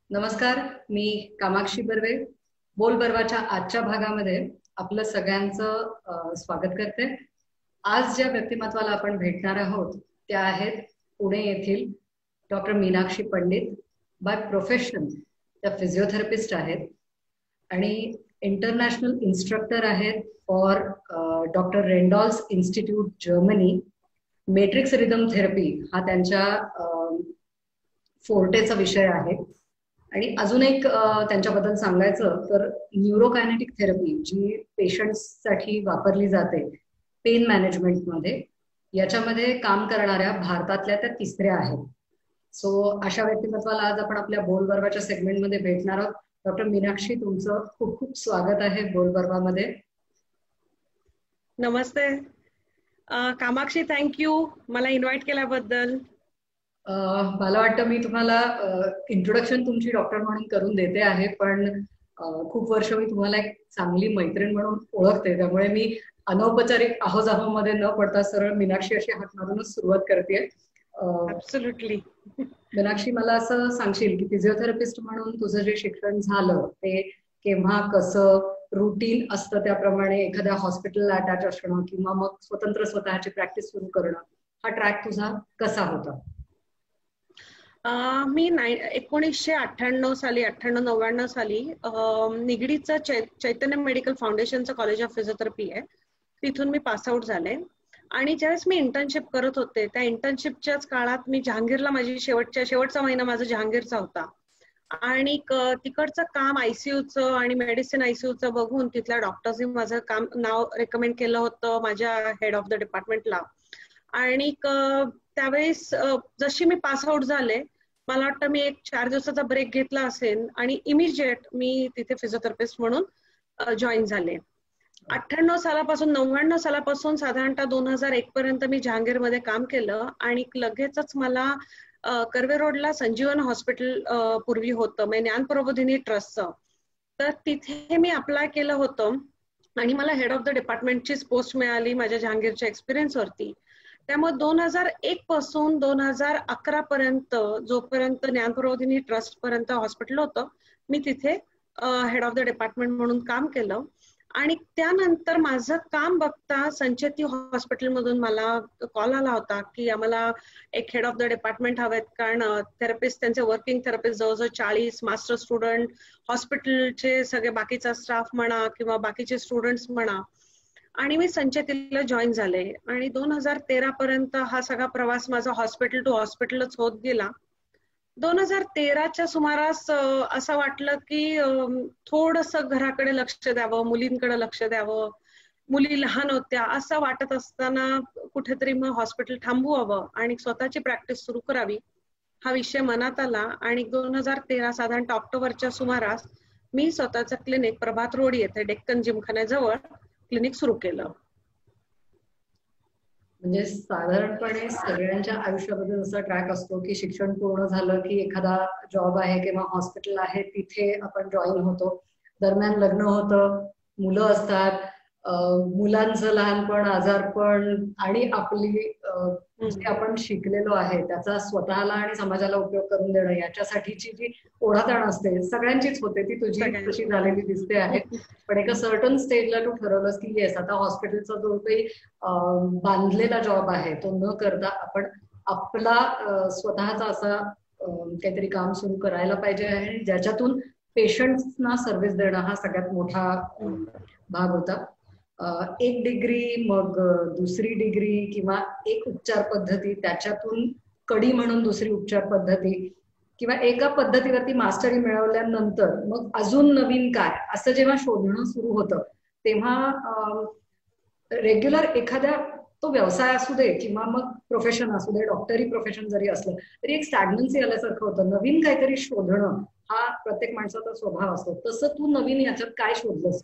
नमस्कार, मी कामाक्षी बर्वे. बोल बर्वाच्या आजच्या भागामध्ये आपलं सगळ्यांचं स्वागत करते. आज ज्या व्यक्तिमत्वाला आपण भेटणार आहोत त्या आहेत पुणे येथील doctor Meenakshi Pandit. By profession त्या फिजिओथेरपिस्ट आहेत आणि इंटरनॅशनल इन्स्ट्रक्टर आहेत for doctor Randoll's institute Germany. Matrix rhythm therapy हा त्यांच्या फोर्टेचा विषय आहे. आणि अजून एक त्यांच्याबद्दल सांगायचं तर न्यूरोकायनेटिक थेरपी जी पेशंट्ससाठी वापरली जाते पेन मॅनेजमेंटमध्ये, याच्यामध्ये काम करणाऱ्या भारतातल्या त्या तिसऱ्या आहेत. सो अशा व्यक्तिमत्वाला आज आपण आपल्या बोलबर्वाच्या सेगमेंटमध्ये भेटणार आहोत. डॉक्टर मीनाक्षी, तुमचं खूप खूप स्वागत आहे बोलबर्वामध्ये. नमस्ते कामाक्षी, थँक्यू मला इन्व्हाइट केल्याबद्दल. मला वाटतं मी तुम्हाला इंट्रोडक्शन तुमची डॉक्टर म्हणून करून देते आहे, पण खूप वर्ष मी तुम्हाला एक चांगली मैत्रीण म्हणून ओळखते, त्यामुळे मी अनौपचारिक आहोजाहो मध्ये न पडता सरळ मीनाक्षी अशी हाक मारूनच सुरुवात करते. ऍब्सोल्युटली. मीनाक्षी, मला असं सांगशील की फिजिओथेरपिस्ट म्हणून तुझं जे शिक्षण झालं ते केव्हा, कसं, रुटीन असतं त्याप्रमाणे एखाद्या हॉस्पिटलला अटॅच असणं किंवा मग स्वतंत्र स्वतःची प्रॅक्टिस सुरू करणं, हा ट्रॅक तुझा कसा होता? मी 1998 साली 98-99 साली निगडीचं चैतन्य मेडिकल फाउंडेशनचं कॉलेज ऑफ फिजिओथेरपी आहे, तिथून मी पासआउट झाले. आणि ज्यावेळेस मी इंटर्नशिप करत होते त्या इंटर्नशिपच्याच काळात मी जहांगीरला, माझी शेवटचा महिना माझा जहांगीरचा होता. आणि तिकडचं काम आयसीयूचं आणि मेडिसिन आयसीयूचं बघून तिथल्या डॉक्टर्सनी माझं नाव रेकमेंड केलं होतं माझ्या हेड ऑफ द डिपार्टमेंटला. आणि त्यावेळेस जशी मी पासआउट झाले, मला वाटतं मी एक 4 दिवसाचा ब्रेक घेतला असेल आणि इमिजिएट मी तिथे फिजिओथेरपिस्ट म्हणून जॉईन झाले. 98 सालापासून 99 सालापासून साधारणतः 2001 पर्यंत मी जहांगीरमध्ये काम केलं. आणि लगेचच मला कर्वे रोडला संजीवन हॉस्पिटल पूर्वी होतं, म्हणजे ज्ञान प्रबोधिनी ट्रस्टचं, तर तिथे मी अप्लाय केलं होतं आणि मला हेड ऑफ द डिपार्टमेंटचीच पोस्ट मिळाली माझ्या जहांगीरच्या एक्सपिरियन्स वरती. त्यामुळे 2001 पासून 2011 पर्यंत, जोपर्यंत ज्ञान प्रबोधिनी ट्रस्ट पर्यंत हॉस्पिटल होतं, मी तिथे हेड ऑफ द डिपार्टमेंट म्हणून काम केलं. आणि त्यानंतर माझं काम बघता संचेती हॉस्पिटलमधून मला कॉल आला होता की आम्हाला एक हेड ऑफ द डिपार्टमेंट हवेत, कारण थेरपिस्ट, त्यांचे वर्किंग थेरपिस्ट जवळजवळ 40, मास्टर स्टुडंट, हॉस्पिटलचे सगळे बाकीचा स्टाफ म्हणा किंवा बाकीचे स्टुडंट्स म्हणा. आणि मी संचेतीला जॉईन झाले. आणि 2013 पर्यंत हा सगळा प्रवास माझा हॉस्पिटल टू हॉस्पिटलच होत गेला. 2013च्या सुमारास असं वाटलं की थोडंसं घराकडे लक्ष द्यावं, मुलींकडे लक्ष द्यावं, मुली लहान होत्या असं वाटत असताना कुठेतरी मग हॉस्पिटल थांबवावं आणि स्वतःची प्रॅक्टिस सुरू करावी हा विषय मनात आला. आणि 2013 साधारणतः ऑक्टोबरच्या सुमारास मी स्वतःचं क्लिनिक प्रभात रोड येथे डेक्कन जिमखान्याजवळ क्लिनिक सुरू केलं. म्हणजे साधारणपणे सगळ्यांच्या आयुष्यामध्ये जसा ट्रॅक असतो की शिक्षण पूर्ण झालं की एखादा जॉब आहे किंवा हॉस्पिटल आहे तिथे आपण जॉईन होतो, दरम्यान लग्न होतं, मुलं असतात, मुलांचं लहानपण, आजारपण आणि आपली जे आपण शिकलेलो आहे त्याचा स्वतःला आणि समाजाला उपयोग करून देणं, याच्यासाठीची जी ओढाताण असते सगळ्यांचीच होते, ती तुझी कशी झालेली दिसते आहे. पण एका सर्टन स्टेजला तू ठरवलंस की येस, आता हॉस्पिटलचा जो काही बांधलेला जॉब आहे तो न करता आपण आपला स्वतःचा असा काहीतरी काम सुरू करायला पाहिजे आहे, ज्याच्यातून पेशंट्सना सर्व्हिस देणं हा सगळ्यात मोठा भाग होता. 1 डिग्री, मग 2री डिग्री किंवा एक उपचार पद्धती, त्याच्यातून कडी म्हणून 2री उपचार पद्धती, किंवा एका पद्धतीवरती मास्टरी मिळवल्यानंतर मग अजून नवीन काय, असं जेव्हा शोधणं सुरू होतं तेव्हा रेग्युलर एखाद्या, तो व्यवसाय असू दे किंवा मग प्रोफेशन असू दे, डॉक्टरी प्रोफेशन जरी असलं तरी एक स्टॅग्नन्सी आल्यासारखं होतं. नवीन काहीतरी शोधणं हा प्रत्येक माणसाचा स्वभाव असतो. तसं तू नवीन याच्यात काय शोधलंस?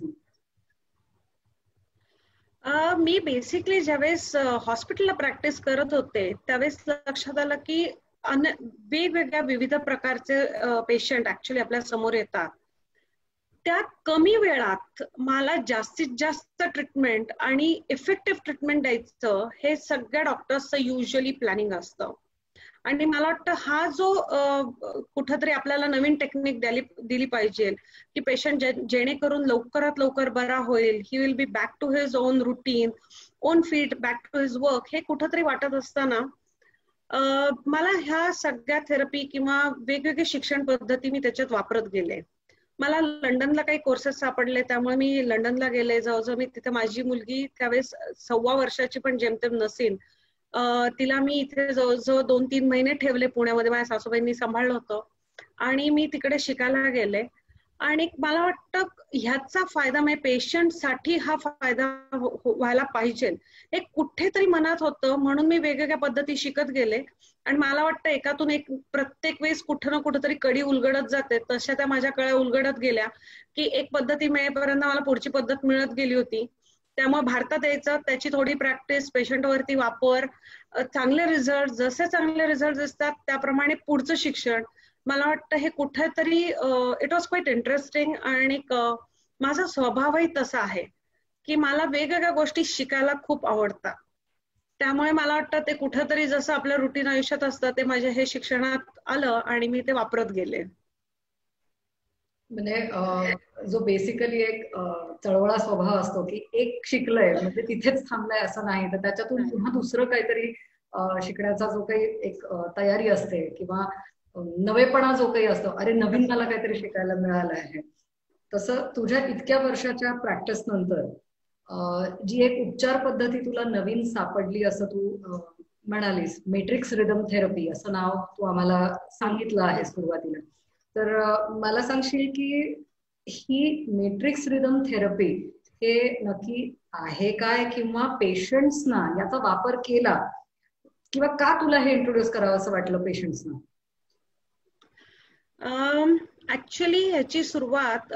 मी बेसिकली ज्यावेळेस हॉस्पिटलला प्रॅक्टिस करत होते त्यावेळेस लक्षात आलं की वेगवेगळ्या विविध प्रकारचे पेशंट ऍक्च्युली आपल्या समोर येतात. त्या कमी वेळात मला जास्तीत जास्त ट्रीटमेंट आणि इफेक्टिव्ह ट्रीटमेंट द्यायचं हे सगळ्या डॉक्टर्सचं युजली प्लॅनिंग असतं. आणि मला वाटतं हा जो कुठंतरी आपल्याला नवीन टेक्निक दिली पाहिजे की पेशंट जेणेकरून लवकरात लवकर बरा होईल, he will be back to his own routine, own feet, back to his work, हे कुठंतरी वाटत असताना मला ह्या सगळ्या थेरपी किंवा वेगवेगळे शिक्षण पद्धती मी त्याच्यात वापरत गेले. मला लंडनला काही कोर्सेस सापडले, त्यामुळे मी लंडनला गेले. जवळजवळ मी तिथे, माझी मुलगी त्यावेळेस 6 वर्षाची पण जेमतेम नसेल, तिला मी इथे जवळजवळ 2-3 महिने ठेवले पुण्यामध्ये. माझ्या सासूबाईंनी सांभाळलं होतं आणि मी तिकडे शिकायला गेले. आणि मला वाटतं ह्याचा फायदा म्हणजे पेशंटसाठी हा फायदा व्हायला पाहिजे हे कुठेतरी मनात होतं, म्हणून मी वेगवेगळ्या पद्धती शिकत गेले. आणि मला वाटतं एकातून एक प्रत्येक वेळेस कुठं ना कुठेतरी कडी उलगडत जाते, तशा त्या माझ्या कळ्या उलगडत गेल्या की एक पद्धती मिळेपर्यंत मला पुढची पद्धत मिळत गेली होती. त्यामुळे भारतात यायचं, त्याची थोडी प्रॅक्टिस, पेशंटवरती वापर, चांगले रिझल्ट, जसे चांगले रिझल्ट दिसतात त्याप्रमाणे पुढचं शिक्षण. मला वाटतं हे कुठेतरी इट वॉज क्वाईट इंटरेस्टिंग. आणि माझा स्वभावही तसा आहे की मला वेगवेगळ्या गोष्टी शिकायला खूप आवडतात. त्यामुळे मला वाटतं ते कुठेतरी जसं आपल्या रुटीन आयुष्यात असतं ते माझ्या हे शिक्षणात आलं आणि मी ते वापरत गेले. म्हणजे जो बेसिकली एक चळवळा स्वभाव असतो की एक शिकलंय म्हणजे तिथेच थांबलंय असं नाही, तर त्याच्यातून पुन्हा दुसरं काहीतरी शिकण्याचा जो काही एक तयारी असते किंवा नवेपणा जो काही असतो, अरे नवीन मला काहीतरी शिकायला मिळालं आहे. तसं तुझ्या इतक्या वर्षाच्या प्रॅक्टिस नंतर जी एक उपचार पद्धती तुला नवीन सापडली असं तू म्हणालीस, मॅट्रिक्स रिदम थेरपी असं नाव तू आम्हाला सांगितलं आहे सुरुवातीला. तर मला सांगशील की ही मॅट्रिक्स रिदम थेरपी हे नक्की आहे काय, किंवा पेशंट्सना याचा वापर केला किंवा का तुला हे इंट्रोड्यूस करावं असं वाटलं पेशंट्सना? ऍक्च्युली ह्याची सुरुवात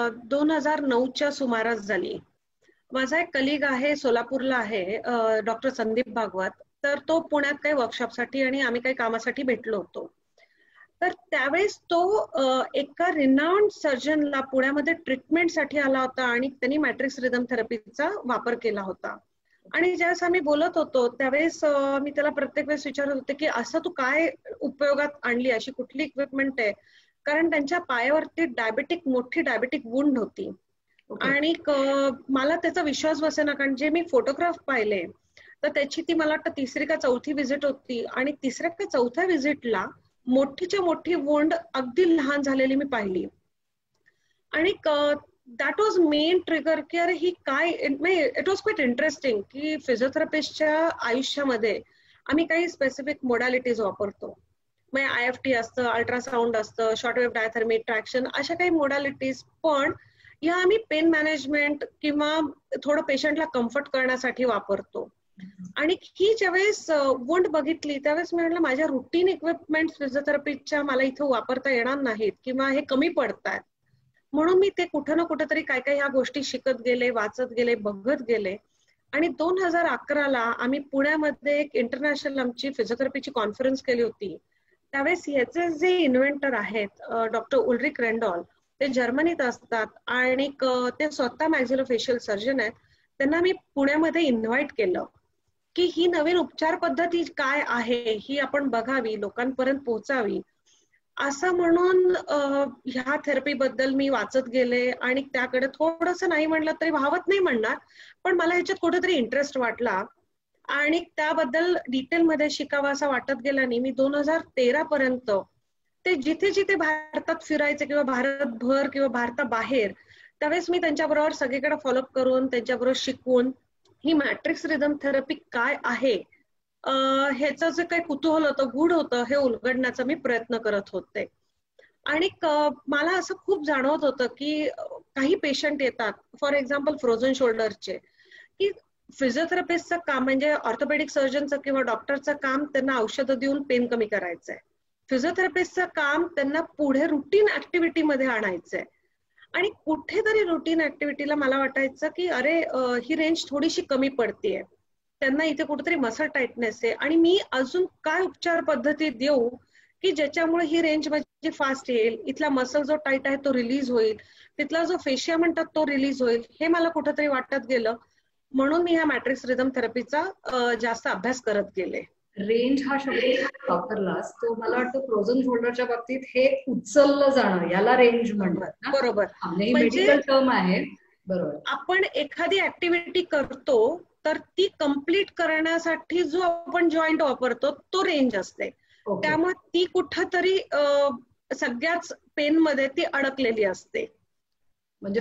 2009च्या सुमारास झाली. माझा एक कलिग आहे, सोलापूरला आहे, डॉक्टर संदीप भागवत. तर तो पुण्यात काही वर्कशॉपसाठी आणि आम्ही काही कामासाठी भेटलो होतो. तर त्यावेळेस तो एका रिनाउंड सर्जनला पुण्यामध्ये ट्रीटमेंटसाठी आला होता आणि त्यांनी मॅट्रिक्स रिदम थेरपीचा वापर केला होता. आणि ज्यावेळेस आम्ही बोलत होतो त्यावेळेस मी त्याला प्रत्येक वेळेस विचारत होते की असं तू काय उपयोगात आणली, अशी कुठली इक्विपमेंट आहे, कारण त्यांच्या पायावरती मोठी डायबेटिक वुंड होती. आणि मला त्याचा विश्वास बसेना, कारण जे मी फोटोग्राफ पाहिले तर त्याची ती मला वाटतं 3री का 4थी व्हिजिट होती आणि 3ऱ्या का 4थ्या व्हिजिटला मोठीच्या मोठी वुंड अगदी लहान झालेली मी पाहिली. आणि दॅट वॉज मेन ट्रिगर की अरे ही काय, इट वॉज क्वाईट इंटरेस्टिंग की फिजिओथेरपिस्टच्या आयुष्यामध्ये आम्ही काही स्पेसिफिक मोडॅलिटीज वापरतो. म्हणजे IFT असतं, अल्ट्रासाऊंड असतं, शॉर्टवेव्ह डायथर्मी, ट्रॅक्शन, अशा काही मोडॅलिटीज, पण या आम्ही पेन मॅनेजमेंट किंवा थोडं पेशंटला कम्फर्ट करण्यासाठी वापरतो. आणि ही ज्यावेळेस वुंड बघितली त्यावेळेस मी म्हटलं माझ्या रुटीन इक्विपमेंट फिजिओथेरपीच्या मला इथं वापरता येणार नाहीत किंवा हे कमी पडतात. म्हणून मी ते कुठं ना कुठेतरी काय काय ह्या गोष्टी शिकत गेले, वाचत गेले, बघत गेले. आणि 2011ला आम्ही पुण्यामध्ये एक इंटरनॅशनल आमची फिजिओथेरपीची कॉन्फरन्स केली होती. त्यावेळेस याचे जे इन्व्हेंटर आहेत डॉक्टर उल्रिक रेंडॉल, ते जर्मनीत असतात आणि ते स्वतः मॅक्झिलोफेशियल सर्जन आहेत. त्यांना मी पुण्यामध्ये इन्व्हाइट केलं की ही नवीन उपचार पद्धती काय आहे ही आपण बघावी, लोकांपर्यंत पोहोचावी. असं म्हणून ह्या थेरपीबद्दल मी वाचत गेले आणि त्याकडे थोडंसं नाही म्हणलं तरी वाहवत नाही म्हणणार, पण मला ह्याच्यात कुठेतरी इंटरेस्ट वाटला आणि त्याबद्दल डिटेलमध्ये शिकावं असं वाटत गेल्याने मी 2013 पर्यंत ते जिथे जिथे भारतात फिरायचे किंवा भारतभर किंवा भारताबाहेर, त्यावेळेस मी त्यांच्याबरोबर सगळीकडे फॉलोअप करून त्यांच्याबरोबर शिकवून ही मॅट्रिक्स रिदम थेरपी काय आहे ह्याचं जे काही कुतूहल होतं, गूढ होतं, हे उलगडण्याचा मी प्रयत्न करत होते. आणि मला असं खूप जाणवत होतं की काही पेशंट येतात, फॉर एक्झाम्पल फ्रोझन शोल्डरचे, की फिजिओथेरपिस्टचं काम म्हणजे ऑर्थोपेडिक सर्जनचं किंवा डॉक्टरचं काम त्यांना औषधं देऊन पेन कमी करायचंय. फिजिओथेरपिस्टचं काम त्यांना पुढे रुटीन ऍक्टिव्हिटीमध्ये आणायचंय. आणि कुठेतरी रुटीन ऍक्टिव्हिटीला मला वाटायचं की अरे ही रेंज थोडीशी कमी पडतीये, त्यांना इथे कुठेतरी मसल टाईटनेस आहे आणि मी अजून काय उपचार पद्धती देऊ की ज्याच्यामुळे ही रेंज माझी फास्ट येईल, इथला मसल जो टाईट आहे तो रिलीज होईल, तिथला जो फेशिया म्हणतात तो रिलीज होईल, हे मला कुठेतरी वाटत गेलं. म्हणून मी ह्या मॅट्रिक्स रिदम थेरपीचा जास्त अभ्यास करत गेले रेंज हा शब्द वापरलास तो मला वाटतं फ्रोझन शोल्डरच्या बाबतीत हे उचललं जाणं याला रेंज म्हणतात ना. बरोबर. म्हणजे मेडिकल टर्म आहे. बरोबर. आपण एखादी ऍक्टिव्हिटी करतो तर ती कंप्लीट करण्यासाठी जो आपण जॉईंट वापरतो तो रेंज असते. त्यामुळे ती कुठंतरी सगळ्याच पेन मध्ये ती अडकलेली असते. म्हणजे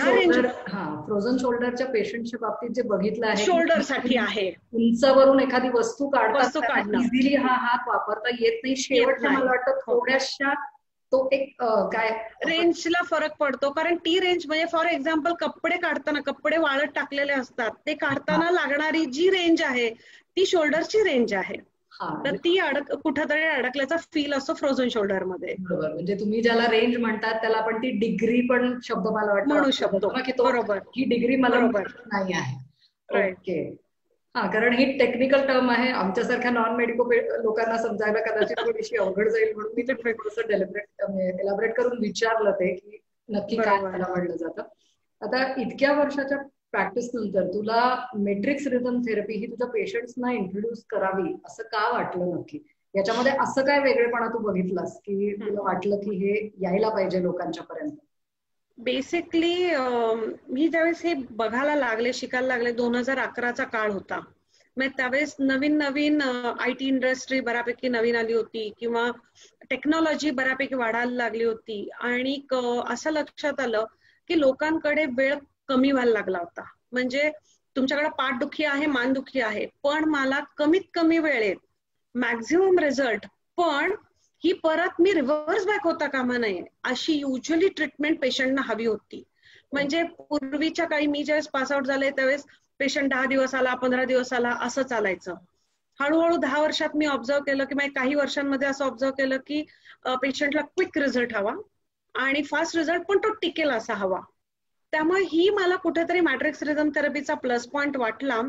फ्रोझन शोल्डरच्या पेशंटच्या बाबतीत जे बघितलं आहे शोल्डर साठी आहे, उंचावरून एखादी वस्तू काढतात इझिली हा हात वापरता येत नाही. शेवटच्या मला वाटतं थोड्याशा तो एक काय रेंजला फरक पडतो. कारण ती रेंज म्हणजे फॉर एक्झाम्पल कपडे काढताना कपडे वाळत टाकलेले असतात, ते काढताना लागणारी जी रेंज आहे ती शोल्डरची रेंज आहे. तर ती कुठेतरी अडकल्याचा फील असतो फ्रोझन शोल्डर मध्ये. बरोबर. म्हणजे तुम्ही ज्याला रेंज म्हणतात त्याला आपण ती डिग्री पण शब्द मला वाटतं म्हणू शकतो. बरोबर. ही डिग्री मला नाही आहे. ओके. हा, कारण ही टेक्निकल टर्म आहे. आमच्यासारख्या नॉन मेडिको लोकांना समजायला कदाचित थोडीशी अवघड जाईल म्हणून मी ते थोडंसं एलॅबरेट करून विचारलं ते की नक्की काय त्याला म्हणलं जातं. आता इतक्या वर्षाच्या प्रॅक्टिस नंतर तुला मेट्रिक्स रिदम थेरपी ही तुझ्या पेशंट्सना इंट्रोड्यूस करावी असं का वाटलं नक्की? याच्यामध्ये असं काय वेगळेपणा तू बघितलास की तुला वाटलं की हे यायला पाहिजे लोकांच्या पर्यंत? बेसिकली मी ज्यावेळेस हे बघायला लागले, शिकायला लागले, 2011चा काळ होता. मग त्यावेळेस नवीन IT इंडस्ट्री बऱ्यापैकी नवीन आली होती किंवा टेक्नॉलॉजी बऱ्यापैकी वाढायला लागली होती. आणि असं लक्षात आलं की लोकांकडे वेळ कमी व्हायला लागला होता. म्हणजे तुमच्याकडे पाठदुखी आहे, मानदुखी आहे, पण मला कमीत कमी वेळेत मॅक्झिमम रिझल्ट, पण ही परत मी रिव्हर्स बॅक होता कामा नये अशी युजली ट्रीटमेंट पेशंटना हवी होती. म्हणजे पूर्वीच्या काळी मी ज्यावेळेस पासआउट झाले त्यावेळेस पेशंट 10 दिवस आला, 15 दिवस आला असं चालायचं. हळूहळू 10 वर्षात मी ऑब्झर्व केलं की काही वर्षांमध्ये असं ऑब्झर्व केलं की पेशंटला क्विक रिझल्ट हवा आणि फास्ट रिझल्ट, पण तो टिकेल असा हवा. त्यामुळे ही मला कुठेतरी मॅट्रिक्स रिदम थेरपीचा प्लस पॉइंट वाटला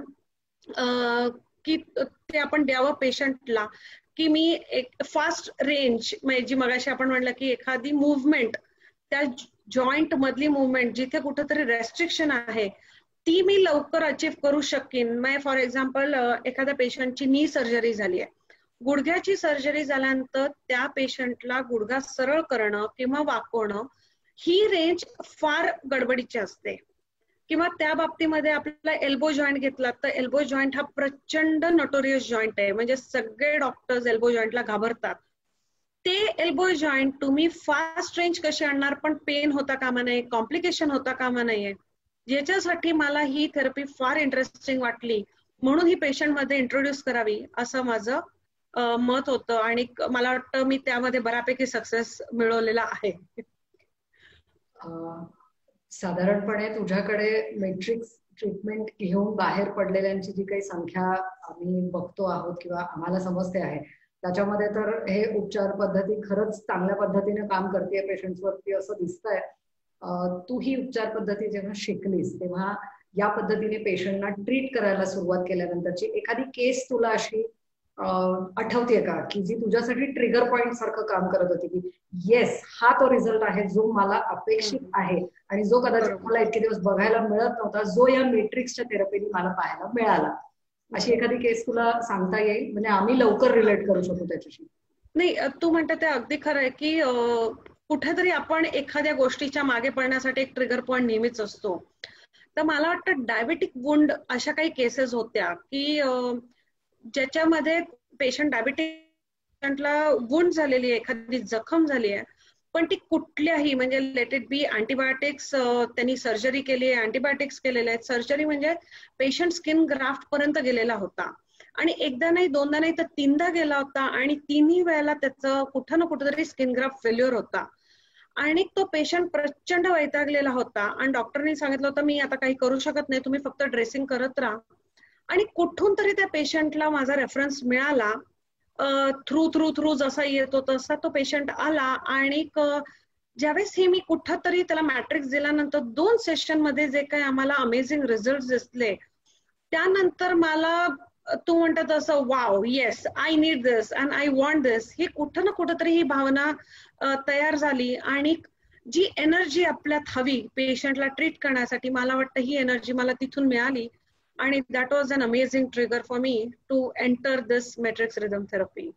की ते आपण द्यावं पेशंटला, की मी एक फास्ट रेंज, जी मगाशी आपण म्हणलं की एखादी मुवमेंट, त्या जॉईंट मधली मुवमेंट जिथे कुठेतरी रेस्ट्रिक्शन आहे ती मी लवकर अचीव करू शकेन. फॉर एक्झाम्पल एखाद्या पेशंटची नी सर्जरी झाली आहे, गुडघ्याची सर्जरी झाल्यानंतर त्या पेशंटला गुडघा सरळ करणं किंवा वाकवणं ही रेंज फार गडबडीची असते. किंवा त्या बाबतीमध्ये आपल्याला एल्बो जॉईंट घेतला तर एल्बो जॉईंट हा प्रचंड नोटोरियस जॉईंट आहे. म्हणजे सगळे डॉक्टर्स एल्बो जॉईंटला घाबरतात. ते एल्बो जॉईंट तुम्ही फास्ट रेंज कशी आणणार, पण पेन होता कामा नये, कॉम्प्लिकेशन होता कामा नये. याच्यासाठी मला ही थेरपी फार इंटरेस्टिंग वाटली, म्हणून ही पेशंट मध्ये इंट्रोड्यूस करावी असं माझं मत होतं. आणि मला वाटतं मी त्यामध्ये बऱ्यापैकी सक्सेस मिळवलेला आहे. साधारणपणे तुझ्याकडे मेट्रिक्स ट्रीटमेंट घेऊन बाहेर पडलेल्यांची जी काही संख्या आम्ही बघतो आहोत किंवा आम्हाला समजते आहे, त्याच्यामध्ये तर हे उपचार पद्धती खरंच चांगल्या पद्धतीने काम करते पेशंट्सवरती असं दिसतंय. तू ही उपचार पद्धती जेव्हा शिकलीस तेव्हा या पद्धतीने पेशंटना ट्रीट करायला सुरुवात केल्यानंतरची एखादी केस तुला अशी आठवतेय का की जी तुझ्यासाठी ट्रिगर पॉइंट सारखं काम करत होती की येस हा तो रिझल्ट आहे जो मला अपेक्षित आहे आणि जो कदाचित मला इतके दिवस बघायला मिळत नव्हता, जो या मेट्रिक्सच्या थेरपीने मला पाहायला मिळाला? अशी एखादी केस तुला सांगता येईल म्हणजे आम्ही लवकर रिलेट करू शकू त्याच्याशी? नाही, तू म्हणते ते अगदी खरं आहे की कुठेतरी आपण एखाद्या गोष्टीच्या मागे पडण्यासाठी एक ट्रिगर पॉइंट नेहमीच असतो. तर मला वाटतं डायबेटिक वुंड अशा काही केसेस होत्या की ज्याच्यामध्ये पेशंट डायबिटिकला वुंड झालेली आहे, एखादी जखम झाली आहे, पण ती कुठल्याही म्हणजे लेट इट बी अँटीबायोटिक्स, त्यांनी सर्जरी केली आहे, अँटीबायोटिक्स केलेले आहेत. सर्जरी म्हणजे पेशंट स्किन ग्राफ्ट पर्यंत गेलेला होता आणि एकदा नाही, दोनदा नाही, तर 3दा गेला होता आणि 3ही वेळेला त्याचं कुठं ना कुठेतरी स्किन ग्राफ्ट फेल्युअर होता आणि तो पेशंट प्रचंड वैतागलेला होता आणि डॉक्टरनी सांगितलं होतं मी आता काही करू शकत नाही, तुम्ही फक्त ड्रेसिंग करत राहा. आणि कुठून तरी त्या पेशंटला माझा रेफरन्स मिळाला, थ्रू जसा येतो तसा तो पेशंट आला आणि ज्यावेळेस हे मी कुठंतरी त्याला मॅट्रिक्स दिल्यानंतर 2 सेशन मध्ये जे काही आम्हाला अमेझिंग रिझल्ट दिसले, त्यानंतर मला तू म्हणतात असं wow, yes I need this and I want this, ही कुठं ना कुठंतरी ही भावना तयार झाली. आणि जी एनर्जी आपल्यात हवी पेशंटला ट्रीट करण्यासाठी, मला वाटतं ही एनर्जी मला तिथून मिळाली आणि that was an amazing trigger for me to enter this matrix rhythm therapy.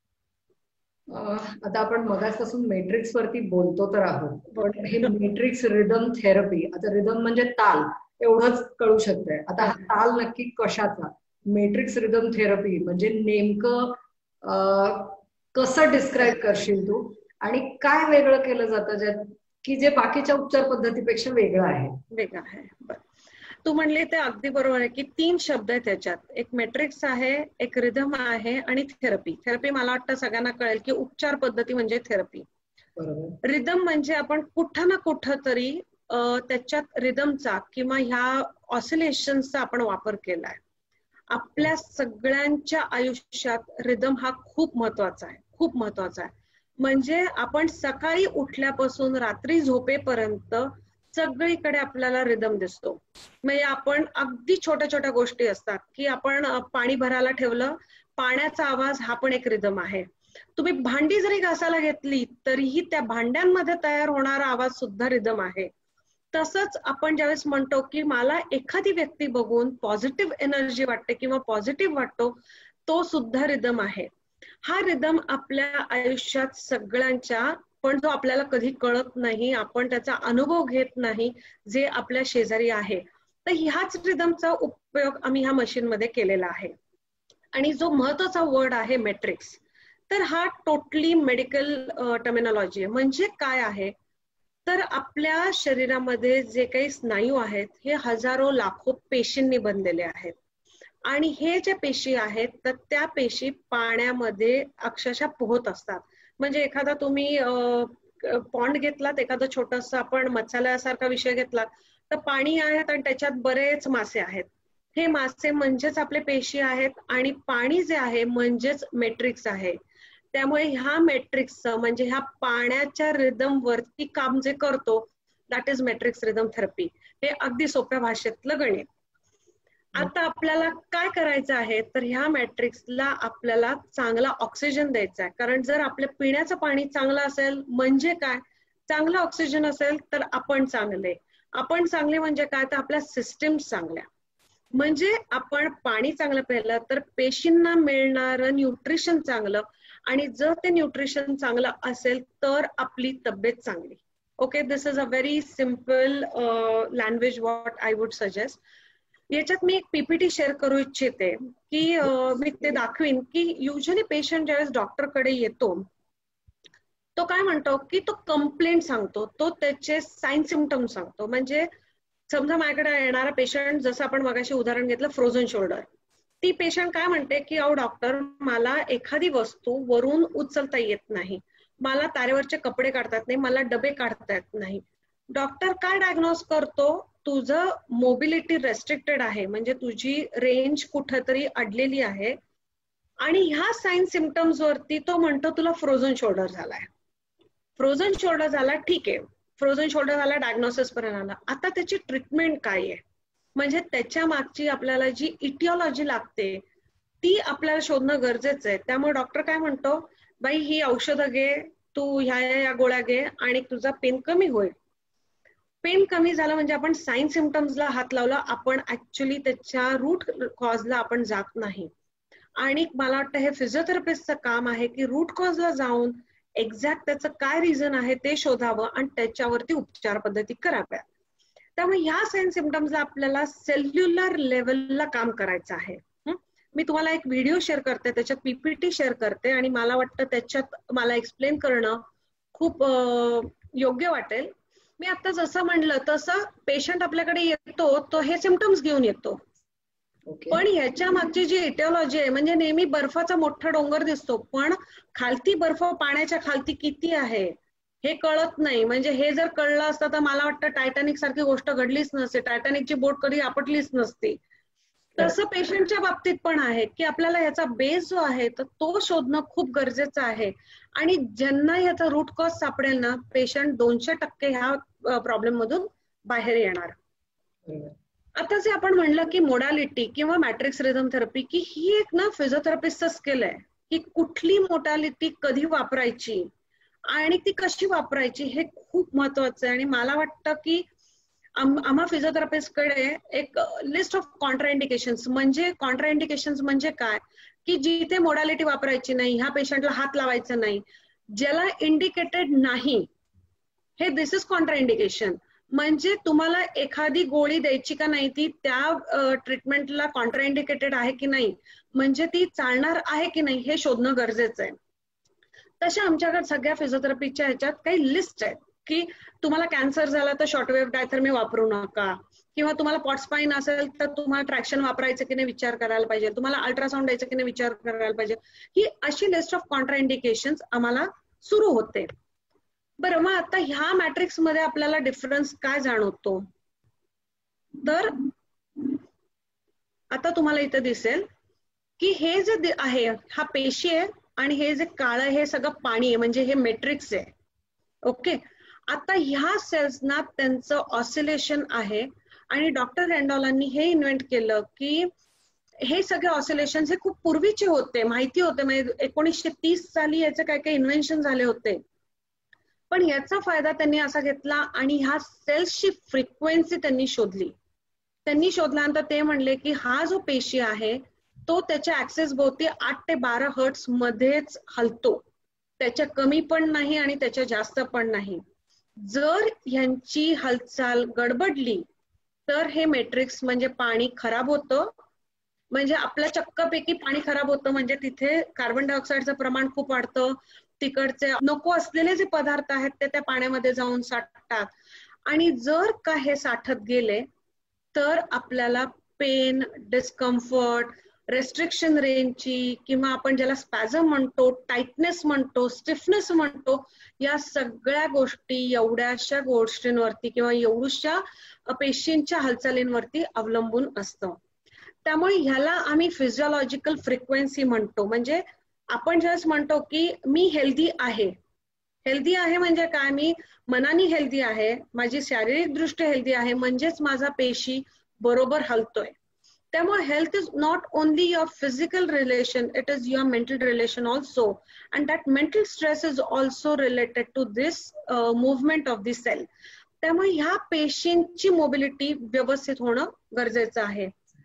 आता आपण मगासपासून मॅट्रिक्स वरती बोलतो तर आहोत, पण हे मॅट्रिक्स रिदम थेरपी, आता रिदम म्हणजे ताल एवढंच कळू शकतंय. आता हा ताल नक्की कशाचा? मॅट्रिक्स रिदम थेरपी म्हणजे नेमकं कसं डिस्क्राईब करशील तू, आणि काय वेगळं केलं जातं ज्यात की जे बाकीच्या उपचार पद्धतीपेक्षा वेगळं आहे? वेगळं आहे. तू म्हणले ते अगदी बरोबर आहे की 3 शब्द आहेत त्याच्यात. एक मॅट्रिक्स आहे, एक रिदम आहे आणि थेरपी. थेरपी मला वाटतं सगळ्यांना कळेल की उपचार पद्धती म्हणजे थेरपी. रिदम म्हणजे आपण कुठं ना कुठं तरी त्याच्यात रिदमचा किंवा ह्या ऑसिलेशनचा आपण वापर केलाय. आपल्या सगळ्यांच्या आयुष्यात रिदम हा खूप महत्वाचा आहे, खूप महत्वाचा आहे. म्हणजे आपण सकाळी उठल्यापासून रात्री झोपेपर्यंत सगळीकडे आपल्याला रिदम दिसतो. म्हणजे आपण अगदी छोट्या छोट्या गोष्टी असतात की आपण पाणी भरायला ठेवलं, पाण्याचा आवाज हा पण एक रिदम आहे. तुम्ही भांडी जरी घासायला घेतली तरीही त्या भांड्यांमध्ये तयार होणारा आवाज सुद्धा रिदम आहे. तसंच आपण ज्यावेळेस म्हणतो की मला एखादी व्यक्ती बघून पॉझिटिव्ह एनर्जी वाटते किंवा पॉझिटिव्ह वाटतो, तो सुद्धा रिदम आहे. हा रिदम आपल्या आयुष्यात सगळ्यांच्या, पण जो आपल्याला कधी कळत नाही, आपण त्याचा अनुभव घेत नाही, जे आपल्या शेजारी आहे. तर ह्याच रिदमचा उपयोग आम्ही ह्या मशीन मध्ये केलेला आहे. आणि जो महत्वाचा वर्ड आहे मॅट्रिक्स, तर हा टोटली मेडिकल टर्मिनॉलॉजी आहे. म्हणजे काय आहे तर आपल्या शरीरामध्ये जे काही स्नायू आहेत हे हजारो लाखो पेशींनी बनलेले आहेत. आणि हे जे पेशी आहेत तर त्या पेशी पाण्यामध्ये अक्षरशः पोहत असतात. म्हणजे एखादा तुम्ही पॉन्ड घेतलात, एखादं छोटस आपण मत्स्यालयासारखा विषय घेतला, तर पाणी आहेत आणि त्याच्यात बरेच मासे आहेत. हे मासे म्हणजेच आपले पेशी आहेत आणि पाणी जे आहे म्हणजेच मॅट्रिक्स आहे. त्यामुळे ह्या मॅट्रिक्सचं म्हणजे ह्या पाण्याच्या रिदम वरती काम जे करतो that is matrix rhythm therapy. हे अगदी सोप्या भाषेतलं गणित. आता आपल्याला काय करायचं आहे तर ह्या मॅट्रिक्सला आपल्याला चांगला ऑक्सिजन द्यायचा आहे. कारण जर आपलं पिण्याचं पाणी चांगलं असेल म्हणजे काय, चांगलं ऑक्सिजन असेल तर आपण चांगले. आपण चांगले म्हणजे काय तर आपल्या सिस्टीम चांगल्या. म्हणजे आपण पाणी चांगलं प्यायलं तर पेशींना मिळणारं न्यूट्रिशन चांगलं, आणि जर ते न्यूट्रिशन चांगलं असेल तर आपली तब्येत चांगली. Okay, this is a very simple language what I would suggest. याच्यात मी एक पीपीटी शेअर करू इच्छिते की मी ते दाखवीन की युजली पेशंट ज्यावेळेस डॉक्टरकडे येतो तो काय म्हणतो की तो कंप्लेंट सांगतो, तो त्याचे साइन सिम्पटम सांगतो. म्हणजे समजा माझ्याकडे येणारा पेशंट, जसं आपण मगाशी उदाहरण घेतलं फ्रोझन शोल्डर, ती पेशंट काय म्हणते की अहो डॉक्टर मला एखादी वस्तू वरून उचलता येत नाही, मला तारेवरचे कपडे काढतात नाही, मला डबे काढता येत नाही. डॉक्टर काय डायग्नोज करतो, तुझं मोबिलिटी रेस्ट्रिक्टेड आहे, म्हणजे तुझी रेंज कुठेतरी अडलेली आहे. आणि ह्या साइन सिम्पटम्स वरती तो म्हणतो तुला फ्रोझन शोल्डर झालाय. फ्रोझन शोल्डर झाला, ठीक आहे, फ्रोझन शोल्डर झाला, डायग्नोसिस पर्यंत आला. आता त्याची ट्रीटमेंट काय आहे, म्हणजे त्याच्या मागची आपल्याला जी इटिओलॉजी लागते ती आपल्याला शोधणं गरजेचं आहे. त्यामुळे डॉक्टर काय म्हणतो, बाई ही औषधं घे, तू ह्या गोळ्या घे आणि तुझा पेन कमी होईल. पेन कमी झालं म्हणजे आपण साइन सिम्पटम्सला हात लावला, आपण ऍक्च्युली त्याच्या रूट कॉजला आपण जात नाही. आणि मला वाटतं हे फिजिओथेरपिस्टचं काम आहे की रूट कॉजला जाऊन एक्झॅक्ट त्याचं काय रिझन आहे ते शोधावं आणि त्याच्यावरती उपचार पद्धती कराव्या. त्यामुळे ह्या साइन सिम्पटम्सला आपल्याला सेल्युलर लेवलला काम करायचं आहे. मी तुम्हाला एक व्हिडिओ शेअर करते, त्याच्यात पीपीटी शेअर करते आणि मला वाटतं त्याच्यात मला एक्सप्लेन करणं खूप योग्य वाटेल. मी आता जसं म्हणलं तसं पेशंट आपल्याकडे येतो तो हे सिम्पटम्स घेऊन येतो, पण ह्याच्या मागची जी इटिओलॉजी आहे, म्हणजे नेहमी बर्फाचा मोठा डोंगर दिसतो पण खालती बर्फ पाण्याच्या खालती किती आहे हे कळत नाही. म्हणजे हे जर कळलं असतं तर मला वाटतं टायटॅनिक सारखी गोष्ट घडलीच नसते, टायटॅनिकची बोट कधी आपटलीच नसती. तसं पेशंटच्या बाबतीत पण आहे की आपल्याला ह्याचा बेस जो आहे तर तो शोधणं खूप गरजेचं आहे. आणि ज्यांना ह्याचा रूट कॉज सापडेल ना, पेशंट 200% ह्या प्रॉब्लेम मधून बाहेर येणार. आता जे आपण म्हणलं की मोडॅलिटी किंवा मॅट्रिक्स रिदम थेरपी, की ही एक ना फिजिओथेरपिस्टचं स्किल आहे की कुठली मोडॅलिटी कधी वापरायची आणि ती कशी वापरायची हे खूप महत्वाचं आहे. आणि मला वाटतं की आम्हा फिजिओथेरपिस्टकडे एक लिस्ट ऑफ कॉन्ट्राइंडिकेशन्स, म्हणजे कॉन्ट्राइंडिकेशन्स म्हणजे काय, की जिथे मोडॅलिटी वापरायची नाही, ह्या पेशंटला हात लावायचा नाही, ज्याला इंडिकेटेड नाही, हे दिस इज कॉन्ट्राइंडिकेशन. म्हणजे तुम्हाला एखादी गोळी द्यायची का नाही, ती त्या ट्रीटमेंटला कॉन्ट्राइंडिकेटेड आहे की नाही, म्हणजे ती चालणार आहे की नाही हे शोधणं गरजेचं आहे. तशा आमच्याकडे सगळ्या फिजिओथेरपीच्या ह्याच्यात काही लिस्ट आहेत, की तुम्हाला कॅन्सर झाला तर शॉर्टवेव्ह डायथर्मी वापरू नका, किंवा तुम्हाला पॉटस्पाईन असेल तर तुम्हाला ट्रॅक्शन वापरायचं की नाही विचार करायला पाहिजे, तुम्हाला अल्ट्रासाऊंड द्यायचं की नाही विचार करायला पाहिजे. ही अशी लिस्ट ऑफ कॉन्ट्राइंडिकेशन्स आम्हाला सुरू होते. बरं, मग आता ह्या मॅट्रिक्स मध्ये आपल्याला डिफरन्स काय जाणवतो, तर आता तुम्हाला इथं दिसेल की हे जे आहे हा पेशी आहे आणि हे जे काळं हे सगळं पाणी आहे, म्हणजे हे मॅट्रिक्स आहे. ओके, आता ह्या सेल्सना त्यांचं ऑसिलेशन आहे आणि डॉक्टर रँडॉलांनी हे इन्व्हेंट केलं की हे सगळे ऑसिलेशन हे खूप पूर्वीचे होते, माहिती होते, म्हणजे 1930 साली याचे काय काय इन्व्हेन्शन झाले होते. पण याचा फायदा त्यांनी असा घेतला आणि ह्या सेल्सची फ्रिक्वेन्सी त्यांनी शोधली. त्यांनी शोधल्यानंतर ते म्हणले की हा जो पेशी आहे तो त्याच्या ऍक्सेस भोवती 8 ते 12 हर्ट्स मध्येच हलतो, त्याच्या कमी पण नाही आणि त्याच्या जास्त पण नाही. जर ह्यांची हालचाल गडबडली तर हे मॅट्रिक्स म्हणजे पाणी खराब होतं, म्हणजे आपल्या चक्कपैकी पाणी खराब होतं, म्हणजे तिथे कार्बन डायऑक्साईडचं प्रमाण खूप वाढतं, तिकडचे नको असलेले जे पदार्थ आहेत ते त्या पाण्यामध्ये जाऊन साठतात, आणि जर का हे साठत गेले तर आपल्याला पेन, डिस्कम्फर्ट, रेस्ट्रिक्शन रेंजची, किंवा आपण ज्याला स्पॅझम म्हणतो, टाइटनेस म्हणतो, स्टिफनेस म्हणतो, या सगळ्या गोष्टी एवढ्याशा गोष्टींवरती किंवा एवढ्याशा पेशींच्या हालचालींवरती अवलंबून असतं. त्यामुळे ह्याला आम्ही फिजिओलॉजिकल फ्रिक्वेन्सी म्हणतो. म्हणजे आपण ज्यावेळेस म्हणतो की मी हेल्दी आहे, हेल्दी आहे म्हणजे काय, मी मनाने हेल्दी आहे, माझी शारीरिक दृष्ट्या हेल्दी आहे, म्हणजेच माझा पेशी बरोबर हलतोय. त्यामुळे health is not only your physical relation, it is your mental relation also, and that mental stress is also related to this movement of the cell. त्यामुळे ह्या पेशींची मोबिलिटी व्यवस्थित होणं गरजेचं आहे.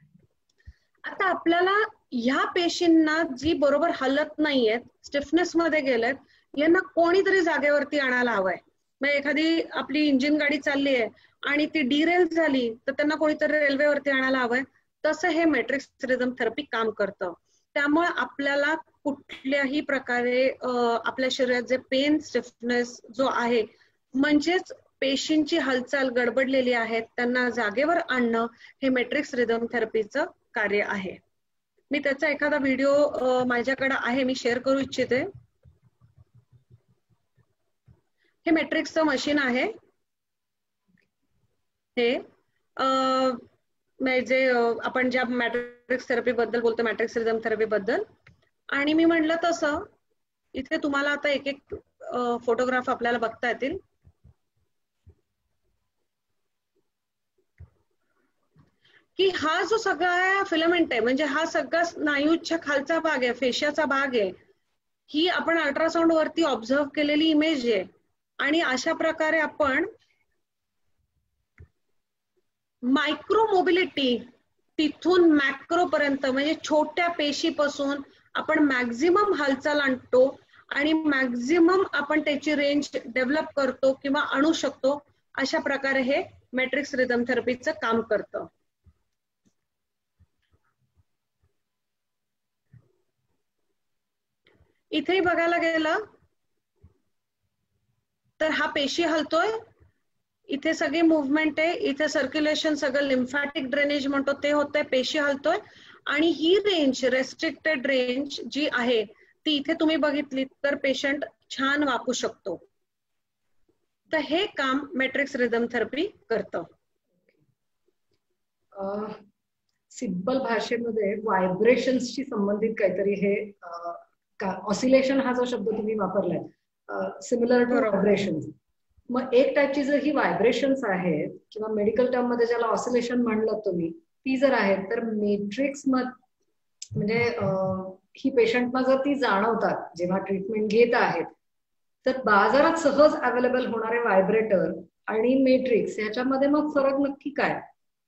आता आपल्याला ह्या पेशींना जी बरोबर हलत नाहीयेत, स्टिफनेस मध्ये गेलेत, यांना कोणीतरी जागेवरती आणायला हवंय. मग एखादी आपली इंजिन गाडी चालली आहे आणि ती डिरेल झाली तर त्यांना कोणीतरी रेल्वेवरती आणायला हवंय. तसं हे मॅट्रिक्स रिदम थेरपी काम करतं. त्यामुळे आपल्याला कुठल्याही प्रकारे आपल्या शरीरात जे पेन, स्टिफनेस जो आहे, म्हणजेच पेशींची हालचाल गडबडलेली आहे, त्यांना जागेवर आणणं हे मॅट्रिक्स रिदम थेरपीचं कार्य आहे. मी त्याचा एखादा व्हिडिओ माझ्याकडे आहे, मी शेअर करू इच्छिते. हे मॅट्रिक्सचं मशीन आहे. हे म्हणजे आपण ज्या मॅट्रिक्स थेरपी बद्दल बोलतो, मॅट्रिक्स रिदम थेरपी बद्दल, आणि मी म्हणलं तसं इथे तुम्हाला आता एक एक फोटोग्राफ आपल्याला बघता येतील. की हा जो सगळा फिलामेंट आहे, म्हणजे हा सगळा स्नायूच्या खालचा भाग आहे, फेशियाचा भाग आहे, ही आपण अल्ट्रासाऊंड वरती ऑब्झर्व केलेली इमेज आहे. आणि अशा प्रकारे आपण मायक्रो मोबिलिटी तिथून मॅक्रो पर्यंत, म्हणजे छोट्या पेशीपासून आपण मॅक्झिमम हालचाल आणतो आणि मॅक्झिमम आपण त्याची रेंज डेव्हलप करतो किंवा आणू शकतो. अशा प्रकारे हे मॅट्रिक्स रिदम थेरपीचं काम करतं. इथेही बघायला गेलं तर हा पेशी हलतोय, इथे सगळी मुवमेंट आहे, इथे सर्क्युलेशन, सगळं लिम्फॅटिक ड्रेनेज म्हणतो ते होतंय, पेशी हलतोय, आणि ही रेंज, रेस्ट्रिक्टेड रेंज जी आहे ती इथे तुम्ही बघितली तर पेशंट छान वाकू शकतो. तर हे काम मॅट्रिक्स रिदम थेरपी करतं. सिंपल भाषेमध्ये व्हायब्रेशन्सशी संबंधित काहीतरी हे ऑसिलेशन हा जो शब्द तुम्ही वापरलाय, सिमिलर टू व्हायब्रेशन्स. मग एक टाईपची जर ही व्हायब्रेशन्स आहेत किंवा मेडिकल टर्म मध्ये ज्याला ऑसिलेशन म्हणलं तुम्ही, ती जर आहेत, तर मॅट्रिक्स म्हणजे ही पेशंटना जर ती जाणवतात जेव्हा ट्रीटमेंट घेत आहेत, तर बाजारात सहज अवेलेबल होणारे व्हायब्रेटर आणि मेट्रिक्स ह्याच्यामध्ये मग फरक नक्की काय?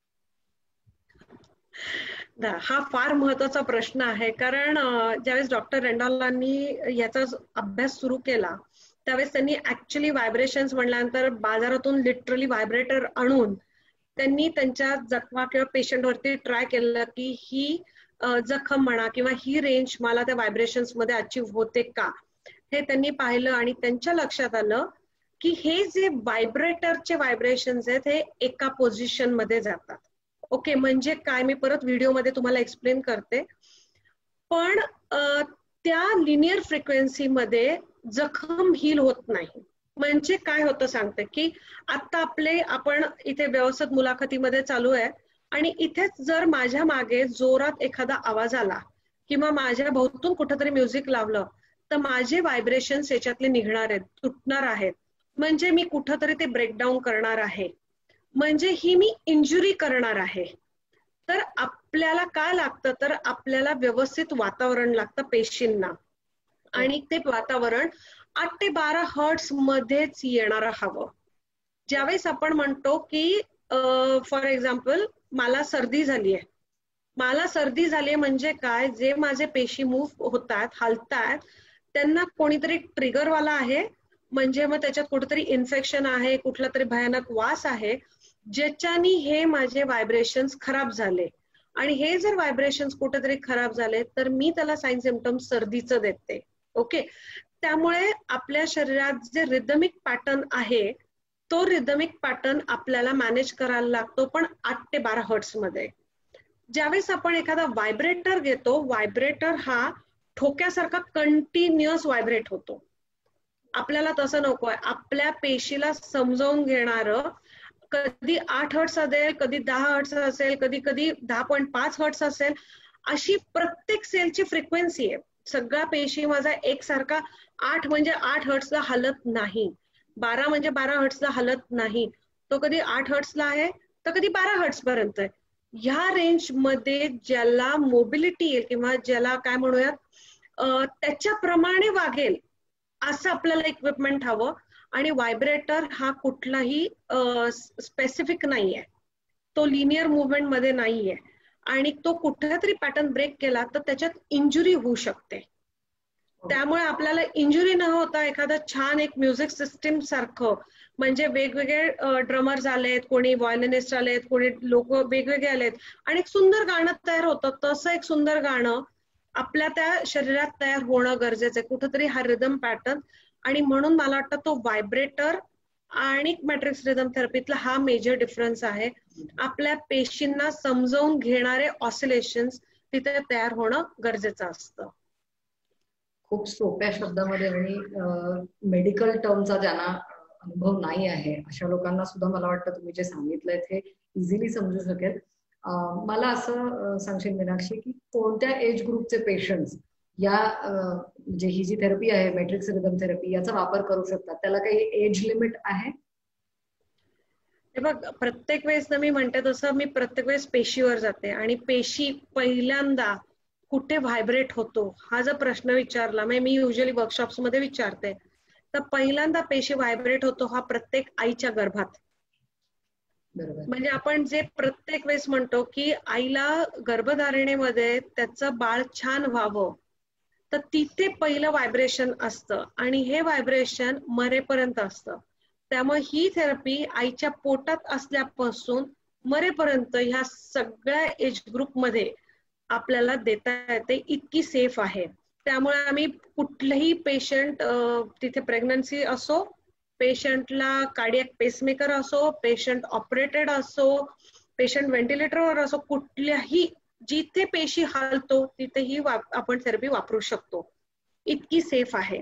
हा फार महत्वाचा प्रश्न आहे, कारण ज्यावेळेस डॉक्टर रेंडॉलांनी याचा अभ्यास सुरू केला त्यावेळेस त्यांनी ऍक्च्युली व्हायब्रेशन्स म्हणल्यानंतर बाजारातून लिटरली व्हायब्रेटर आणून त्यांनी त्यांच्या जखमा किंवा पेशंटवरती ट्राय केलं की ही जखम म्हणा किंवा ही रेंज मला त्या व्हायब्रेशन्स मध्ये अचीव्ह होते का, हे त्यांनी पाहिलं आणि त्यांच्या लक्षात आलं की हे जे व्हायब्रेटरचे व्हायब्रेशन्स आहेत हे एका पोझिशन मध्ये जातात. ओके, म्हणजे काय, मी परत व्हिडिओमध्ये तुम्हाला एक्सप्लेन करते. पण त्या लिनियर फ्रिक्वेन्सी मध्ये जखम हील होत नाही. म्हणजे काय होतं सांगते की आता आपण इथे व्यवस्थित मुलाखतीमध्ये चालू आहे आणि इथेच जर माझ्या मागे जोरात एखादा आवाज आला किंवा माझ्या भोवतून कुठेतरी म्युझिक लावलं तर माझे व्हायब्रेशन्स याच्यातले निघणार आहेत, तुटणार आहेत. म्हणजे मी कुठंतरी ते ब्रेकडाऊन करणार आहे, म्हणजे ही मी इंजुरी करणार आहे. तर आपल्याला काय लागतं, तर आपल्याला व्यवस्थित वातावरण लागतं पेशींना, आणि ते वातावरण 8 ते 12 हर्ट्स मध्येच येणारं हवं. ज्यावेळेस आपण म्हणतो की फॉर एक्झाम्पल मला सर्दी झाली आहे म्हणजे काय, जे माझे पेशी मूव्ह होतात, हालतात, त्यांना कोणीतरी ट्रिगरवाला आहे, म्हणजे मग त्याच्यात कुठेतरी इन्फेक्शन आहे, कुठला तरी भयानक वास आहे, ज्याच्यानी हे माझे व्हायब्रेशन्स खराब झाले. आणि हे जर व्हायब्रेशन्स कुठेतरी खराब झाले तर मी त्याला साईन सिम्पटम्स सर्दीचं देते. ओके, त्यामुळे आपल्या शरीरात जे रिदमिक पॅटर्न आहे तो रिदमिक पॅटर्न आपल्याला मॅनेज करायला लागतो, पण 8 ते 12 हर्ट्स मध्ये. ज्यावेळेस आपण एखादा व्हायब्रेटर घेतो, व्हायब्रेटर हा ठोक्यासारखा कंटिन्युअस व्हायब्रेट होतो. आपल्याला तसं नकोय. आपल्या पेशीला समजावून घेणारं कधी 8 हर्ट्स असेल, कधी 10 हर्ट्स असेल, कधी कधी 10.5 हर्ट्स असेल, अशी प्रत्येक सेलची फ्रिक्वेन्सी आहे. सगळा पेशी माझा एकसारखा 8 म्हणजे 8 हर्ट्सला हलत नाही, 12 म्हणजे 12 हर्ट्सला हलत नाही. तो कधी 8 हर्ट्सला आहे तर कधी 12 हर्ट्स पर्यंत आहे. ह्या रेंज मध्ये ज्याला मोबिलिटी येईल किंवा ज्याला काय म्हणूयात त्याच्याप्रमाणे वागेल असं आपल्याला इक्विपमेंट हवं. आणि व्हायब्रेटर हा कुठलाही स्पेसिफिक नाहीये, तो लिनियर मुवमेंट मध्ये नाहीये, आणि तो कुठला पॅटर्न ब्रेक केला तर त्याच्यात इंजुरी होऊ शकते. त्यामुळे आपल्याला इंजुरी न होता एखादा छान एक म्युझिक सिस्टीम सारखं, म्हणजे वेगवेगळे ड्रमर्स आलेत, कोणी व्हायोलिनिस्ट आलेत, कोणी लोक वेगवेगळे आलेत, आणि एक सुंदर गाणं तयार होतं, तसं एक सुंदर गाणं आपल्या त्या शरीरात तयार होणं गरजेचं आहे, कुठंतरी हा रिदम पॅटर्न. आणि म्हणून मला वाटतं तो व्हायब्रेटर आणि मॅट्रिक्स रिदम थेरपीतला हा मेजर डिफरन्स आहे. आपल्या पेशींना समजावून घेणारे ऑसिलेशन्स तिथे तयार होणं गरजेचं असतं. खूप सोप्या शब्दामध्ये आणि मेडिकल टर्मचा ज्यांना अनुभव नाही आहे अशा लोकांना सुद्धा मला वाटतं तुम्ही जे सांगितलंय ते इझिली समजू शकेल. मला असं सांगशील मीनाक्षी की कोणत्या एज ग्रुपचे पेशंट्स या म्हणजे ही जी थेरपी आहे मॅट्रिक्स रिदम थेरपी याचा वापर करू शकतात, त्याला काही एज लिमिट आहे? हे बघ, प्रत्येक वेळेस ना मी म्हणते तसं मी प्रत्येक वेळेस पेशीवर जाते, आणि पेशी पहिल्यांदा कुठे व्हायब्रेट होतो हा जर प्रश्न विचारला, मी युजली वर्कशॉप्स मध्ये विचारते, तर पहिल्यांदा पेशी व्हायब्रेट होतो हा प्रत्येक आईच्या गर्भात. म्हणजे आपण जे प्रत्येक वेळेस म्हणतो की आईला गर्भधारणेमध्ये त्याचं बाळ छान व्हावं, तर तिथे पहिलं व्हायब्रेशन असतं, आणि हे व्हायब्रेशन मरेपर्यंत असतं. त्यामुळे ही थेरपी आईच्या पोटात असल्यापासून मरेपर्यंत ह्या सगळ्या एज ग्रुप मध्ये आपल्याला देता येते, इतकी सेफ आहे. त्यामुळे आम्ही कुठलंही पेशंट, तिथे प्रेग्नन्सी असो, पेशंटला कार्डियक पेसमेकर असो, पेशंट ऑपरेटेड असो, पेशंट व्हेंटिलेटरवर असो, कुठल्याही जिथे पेशी हालतो तिथेही आपण थेरपी वापरू शकतो, इतकी सेफ आहे.